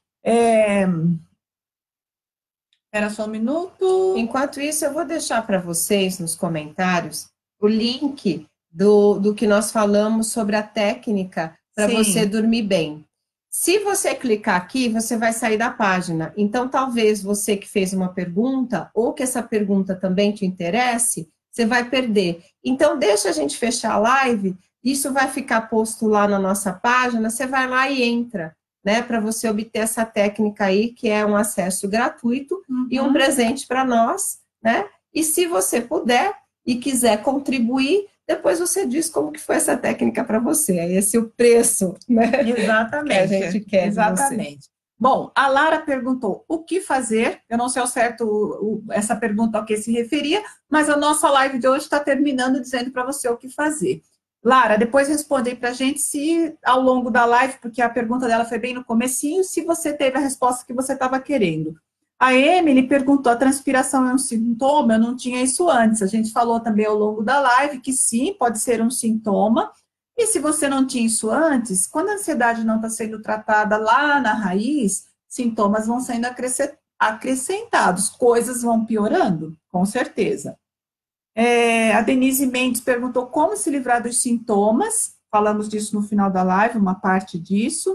Espera só um minuto. Enquanto isso, eu vou deixar para vocês, nos comentários, o link do que nós falamos sobre a técnica para você dormir bem. Se você clicar aqui, você vai sair da página. Então, talvez você que fez uma pergunta, ou que essa pergunta também te interesse, você vai perder. Então, deixa a gente fechar a live, isso vai ficar posto lá na nossa página, você vai lá e entra, né, para você obter essa técnica aí, que é um acesso gratuito e um presente para nós, né? E se você puder e quiser contribuir, depois você diz como que foi essa técnica para você. Esse é o preço, né? Exatamente. Que a gente quer. Exatamente. Bom, a Lara perguntou o que fazer. Eu não sei ao certo essa pergunta ao que se referia, mas a nossa live de hoje está terminando dizendo para você o que fazer. Lara, depois responde aí para a gente se ao longo da live, porque a pergunta dela foi bem no comecinho, se você teve a resposta que você estava querendo. A Emily perguntou, a transpiração é um sintoma? Eu não tinha isso antes. A gente falou também ao longo da live que sim, pode ser um sintoma. E se você não tinha isso antes, quando a ansiedade não está sendo tratada lá na raiz, sintomas vão sendo acrescentados, coisas vão piorando, com certeza. A Denise Mendes perguntou como se livrar dos sintomas, falamos disso no final da live, uma parte disso.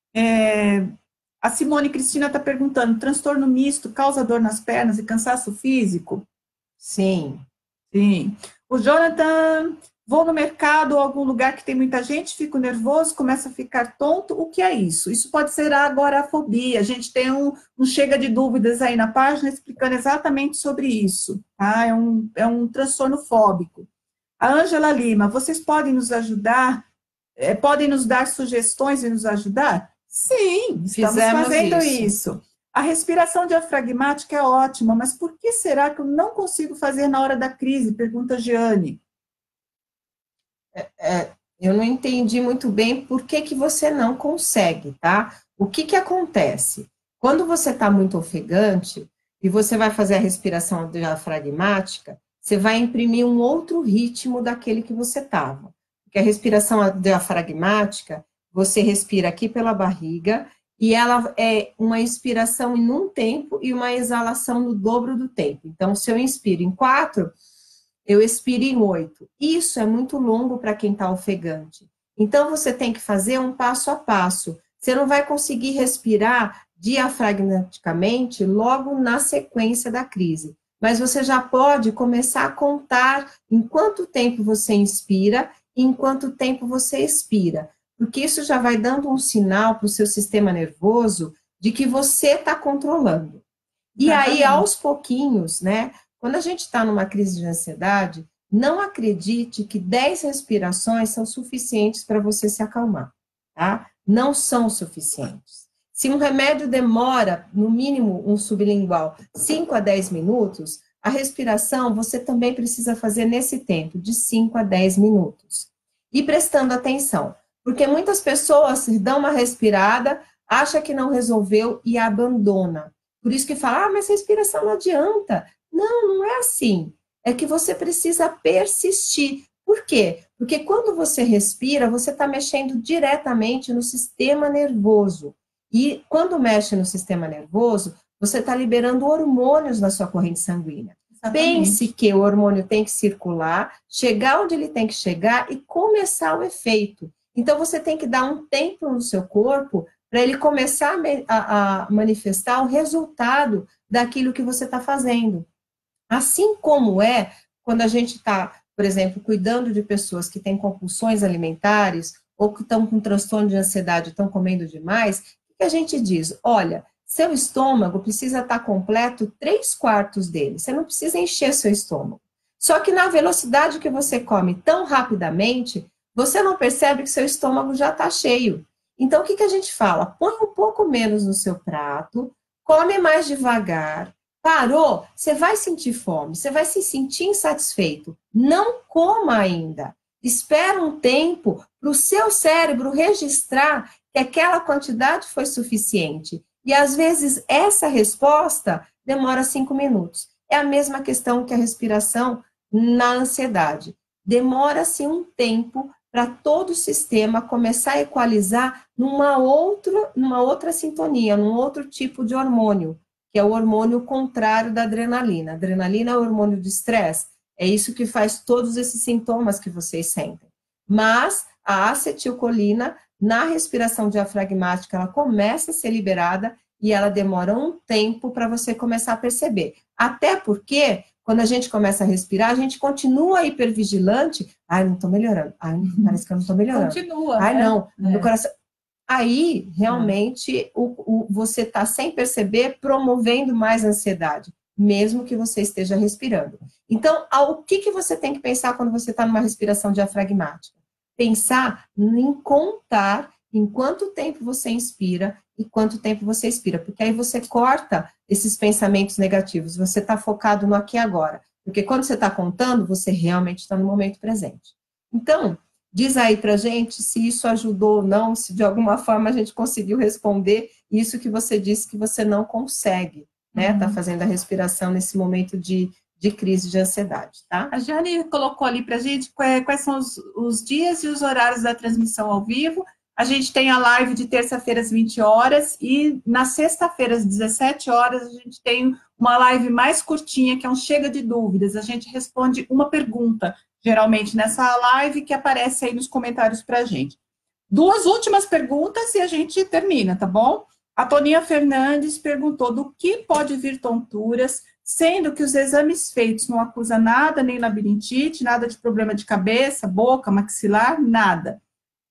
A Simone Cristina está perguntando, transtorno misto causa dor nas pernas e cansaço físico? Sim. Sim. O Jonathan, vou no mercado ou algum lugar que tem muita gente, fico nervoso, começo a ficar tonto, o que é isso? Isso pode ser a agorafobia, a gente tem um chega de dúvidas aí na página explicando exatamente sobre isso, tá? É um transtorno fóbico. A Ângela Lima, vocês podem nos ajudar, podem nos dar sugestões e nos ajudar? Sim, estamos fazendo isso. A respiração diafragmática é ótima, mas por que será que eu não consigo fazer na hora da crise? Pergunta Jeane. Eu não entendi muito bem por que você não consegue, tá? O que acontece? Quando você está muito ofegante e você vai fazer a respiração diafragmática, você vai imprimir um outro ritmo daquele que você estava. Porque a respiração diafragmática, você respira aqui pela barriga e ela é uma inspiração em um tempo e uma exalação no dobro do tempo. Então, se eu inspiro em 4, eu expiro em 8. Isso é muito longo para quem está ofegante. Então, você tem que fazer um passo a passo. Você não vai conseguir respirar diafragmaticamente logo na sequência da crise. Mas você já pode começar a contar em quanto tempo você inspira e em quanto tempo você expira. Porque isso já vai dando um sinal para o seu sistema nervoso de que você está controlando. E aí, aos pouquinhos, né? Quando a gente está numa crise de ansiedade, não acredite que 10 respirações são suficientes para você se acalmar, tá? Não são suficientes. Se um remédio demora, no mínimo, um sublingual, 5 a 10 minutos, a respiração você também precisa fazer nesse tempo, de 5 a 10 minutos. E prestando atenção, porque muitas pessoas dão uma respirada, acha que não resolveu e abandona. Por isso que fala, mas respiração não adianta. Não, não é assim. É que você precisa persistir. Por quê? Porque quando você respira, você está mexendo diretamente no sistema nervoso. E quando mexe no sistema nervoso, você está liberando hormônios na sua corrente sanguínea. Exatamente. Pense que o hormônio tem que circular, chegar onde ele tem que chegar e começar o efeito. Então, você tem que dar um tempo no seu corpo para ele começar a manifestar o resultado daquilo que você está fazendo. Assim como é quando a gente está, por exemplo, cuidando de pessoas que têm compulsões alimentares ou que estão com transtorno de ansiedade, estão comendo demais, o que a gente diz? Olha, seu estômago precisa estar completo 3/4 dele, você não precisa encher seu estômago. Só que na velocidade que você come tão rapidamente, você não percebe que seu estômago já está cheio. Então, o que a gente fala? Põe um pouco menos no seu prato, come mais devagar. Parou, você vai sentir fome, você vai se sentir insatisfeito. Não coma ainda. Espera um tempo para o seu cérebro registrar que aquela quantidade foi suficiente. E, às vezes, essa resposta demora 5 minutos. É a mesma questão que a respiração na ansiedade. Demora-se um tempo para todo o sistema começar a equalizar numa outra sintonia, num outro tipo de hormônio, que é o hormônio contrário da adrenalina. A adrenalina é o hormônio de estresse, é isso que faz todos esses sintomas que vocês sentem. Mas a acetilcolina, na respiração diafragmática, ela começa a ser liberada e ela demora um tempo para você começar a perceber. Até porque, quando a gente começa a respirar, a gente continua hipervigilante. Ai, não estou melhorando. Ai, parece que eu não estou melhorando. Continua. Ai, né? não, meu coração... Aí, realmente, você está, sem perceber, promovendo mais ansiedade, mesmo que você esteja respirando. Então, o que você tem que pensar quando você está numa respiração diafragmática? Pensar em contar em quanto tempo você inspira e quanto tempo você expira, porque aí você corta esses pensamentos negativos, você está focado no aqui e agora, porque quando você está contando, você realmente está no momento presente. Então, diz aí pra gente se isso ajudou ou não, se de alguma forma a gente conseguiu responder isso que você disse que você não consegue, né? Tá fazendo a respiração nesse momento de crise de ansiedade, tá? A Jane colocou ali pra gente quais são os dias e os horários da transmissão ao vivo. A gente tem a live de terça-feira às 20 horas e na sexta-feira às 17 horas a gente tem uma live mais curtinha, que é um Chega de Dúvidas. A gente responde uma pergunta, geralmente nessa live, que aparece aí nos comentários para a gente. 2 últimas perguntas e a gente termina, tá bom? A Toninha Fernandes perguntou do que pode vir tonturas, sendo que os exames feitos não acusam nada, nem labirintite, nada de problema de cabeça, boca, maxilar, nada.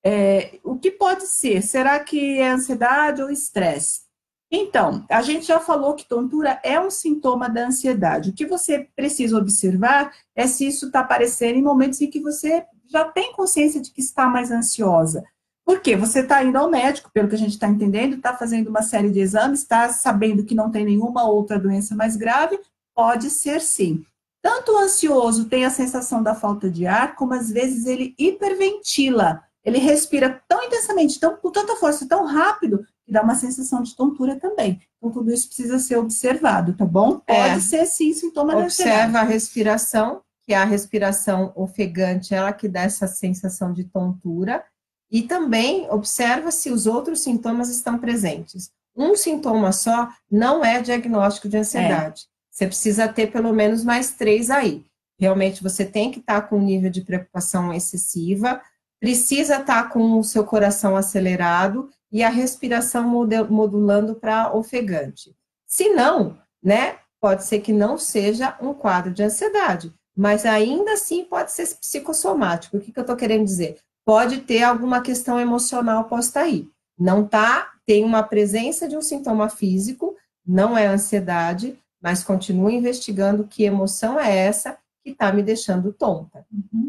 O que pode ser? Será que é ansiedade ou estresse? Então, a gente já falou que tontura é um sintoma da ansiedade. O que você precisa observar é se isso está aparecendo em momentos em que você já tem consciência de que está mais ansiosa. Por quê? Você está indo ao médico, pelo que a gente está entendendo, está fazendo uma série de exames, está sabendo que não tem nenhuma outra doença mais grave, pode ser sim. Tanto o ansioso tem a sensação da falta de ar, como às vezes ele hiperventila. Ele respira tão intensamente, com tanta força, tão rápido, que dá uma sensação de tontura também. Então, tudo isso precisa ser observado, tá bom? Pode ser, sim, sintoma da ansiedade. Observa a respiração, que é a respiração ofegante, ela que dá essa sensação de tontura. E também observa se os outros sintomas estão presentes. Um sintoma só não é diagnóstico de ansiedade. Você precisa ter pelo menos mais 3 aí. Realmente, você tem que estar com um nível de preocupação excessiva, precisa estar com o seu coração acelerado e a respiração modulando para ofegante. Se não, né, pode ser que não seja um quadro de ansiedade, mas ainda assim pode ser psicossomático. O que eu estou querendo dizer? Pode ter alguma questão emocional posta aí. Não tá, tem uma presença de um sintoma físico, não é ansiedade, mas continua investigando que emoção é essa que está me deixando tonta.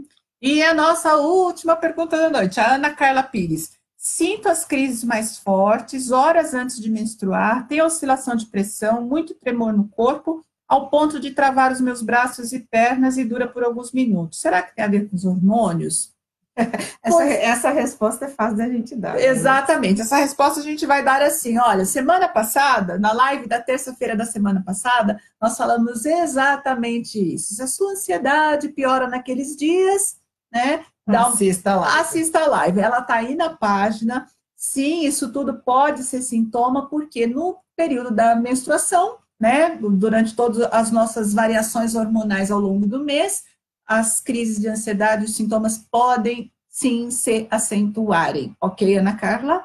E a nossa última pergunta da noite, a Ana Carla Pires. Sinto as crises mais fortes, horas antes de menstruar, tenho oscilação de pressão, muito tremor no corpo, ao ponto de travar os meus braços e pernas e dura por alguns minutos. Será que tem a ver com os hormônios? Essa resposta é fácil da gente dar. Exatamente, né? Essa resposta a gente vai dar assim, olha, semana passada, na live da terça-feira da semana passada, nós falamos exatamente isso. Se a sua ansiedade piora naqueles dias, né? Assista a live. Assista a live, ela está aí na página. Sim, isso tudo pode ser sintoma, porque no período da menstruação, né, durante todas as nossas variações hormonais ao longo do mês, as crises de ansiedade, os sintomas podem, sim, se acentuarem. Ok, Ana Carla?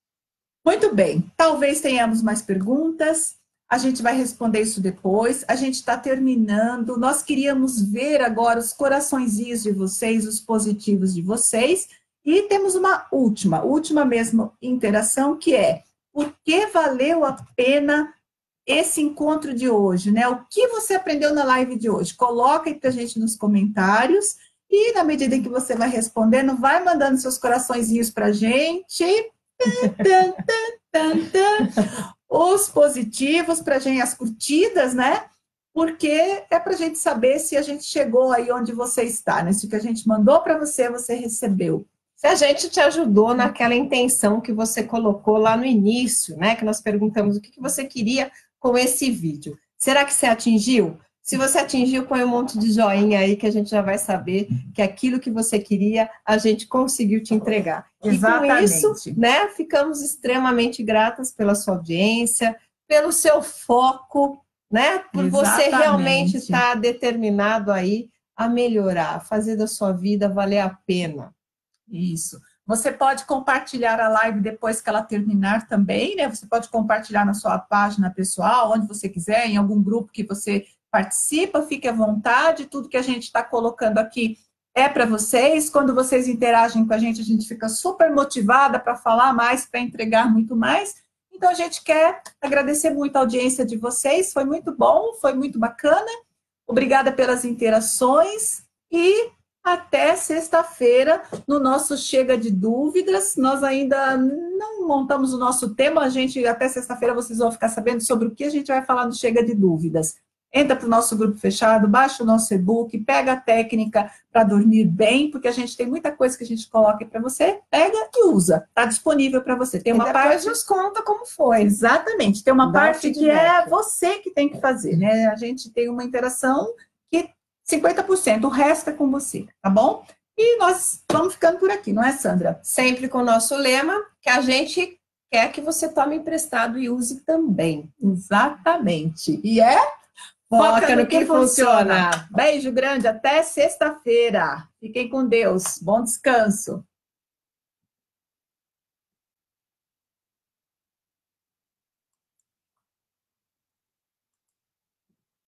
Muito bem. Talvez tenhamos mais perguntas. A gente vai responder isso depois. A gente está terminando. Nós queríamos ver agora os coraçõezinhos de vocês, os positivos de vocês. E temos uma última mesmo interação, que é: por que valeu a pena esse encontro de hoje, né? O que você aprendeu na live de hoje? Coloca aí para a gente nos comentários e, na medida em que você vai respondendo, vai mandando seus coraçõezinhos para a gente. Os positivos para a gente, as curtidas, né? Porque é para a gente saber se a gente chegou aí onde você está, né? Se o que a gente mandou para você, você recebeu. Se a gente te ajudou naquela intenção que você colocou lá no início, né? Que nós perguntamos o que você queria com esse vídeo. Será que você atingiu? Se você atingiu, põe um monte de joinha aí que a gente já vai saber que aquilo que você queria, a gente conseguiu te entregar. Exatamente. E com isso, né, ficamos extremamente gratas pela sua audiência, pelo seu foco, né, por você realmente estar determinado aí a melhorar, a fazer da sua vida valer a pena. Isso. Você pode compartilhar a live depois que ela terminar também, né? Você pode compartilhar na sua página pessoal, onde você quiser, em algum grupo que você participa, fique à vontade, tudo que a gente está colocando aqui é para vocês. Quando vocês interagem com a gente fica super motivada para falar mais, para entregar muito mais. Então, a gente quer agradecer muito a audiência de vocês, foi muito bom, foi muito bacana. Obrigada pelas interações e até sexta-feira no nosso Chega de Dúvidas. Nós ainda não montamos o nosso tema, até sexta-feira vocês vão ficar sabendo sobre o que a gente vai falar no Chega de Dúvidas. Entra para o nosso grupo fechado, baixa o nosso e-book, pega a técnica para dormir bem, porque a gente tem muita coisa que a gente coloca para você, pega e usa. Está disponível para você. Tem uma parte, nos conta como foi. Exatamente. Tem uma parte que é você que tem que fazer, né? A gente tem uma interação que 50%, o resto é com você, tá bom? E nós vamos ficando por aqui, não é, Sandra? Sempre com o nosso lema, que a gente quer que você tome emprestado e use também. Exatamente. E foca no que funciona. Beijo grande, até sexta-feira. Fiquem com Deus. Bom descanso.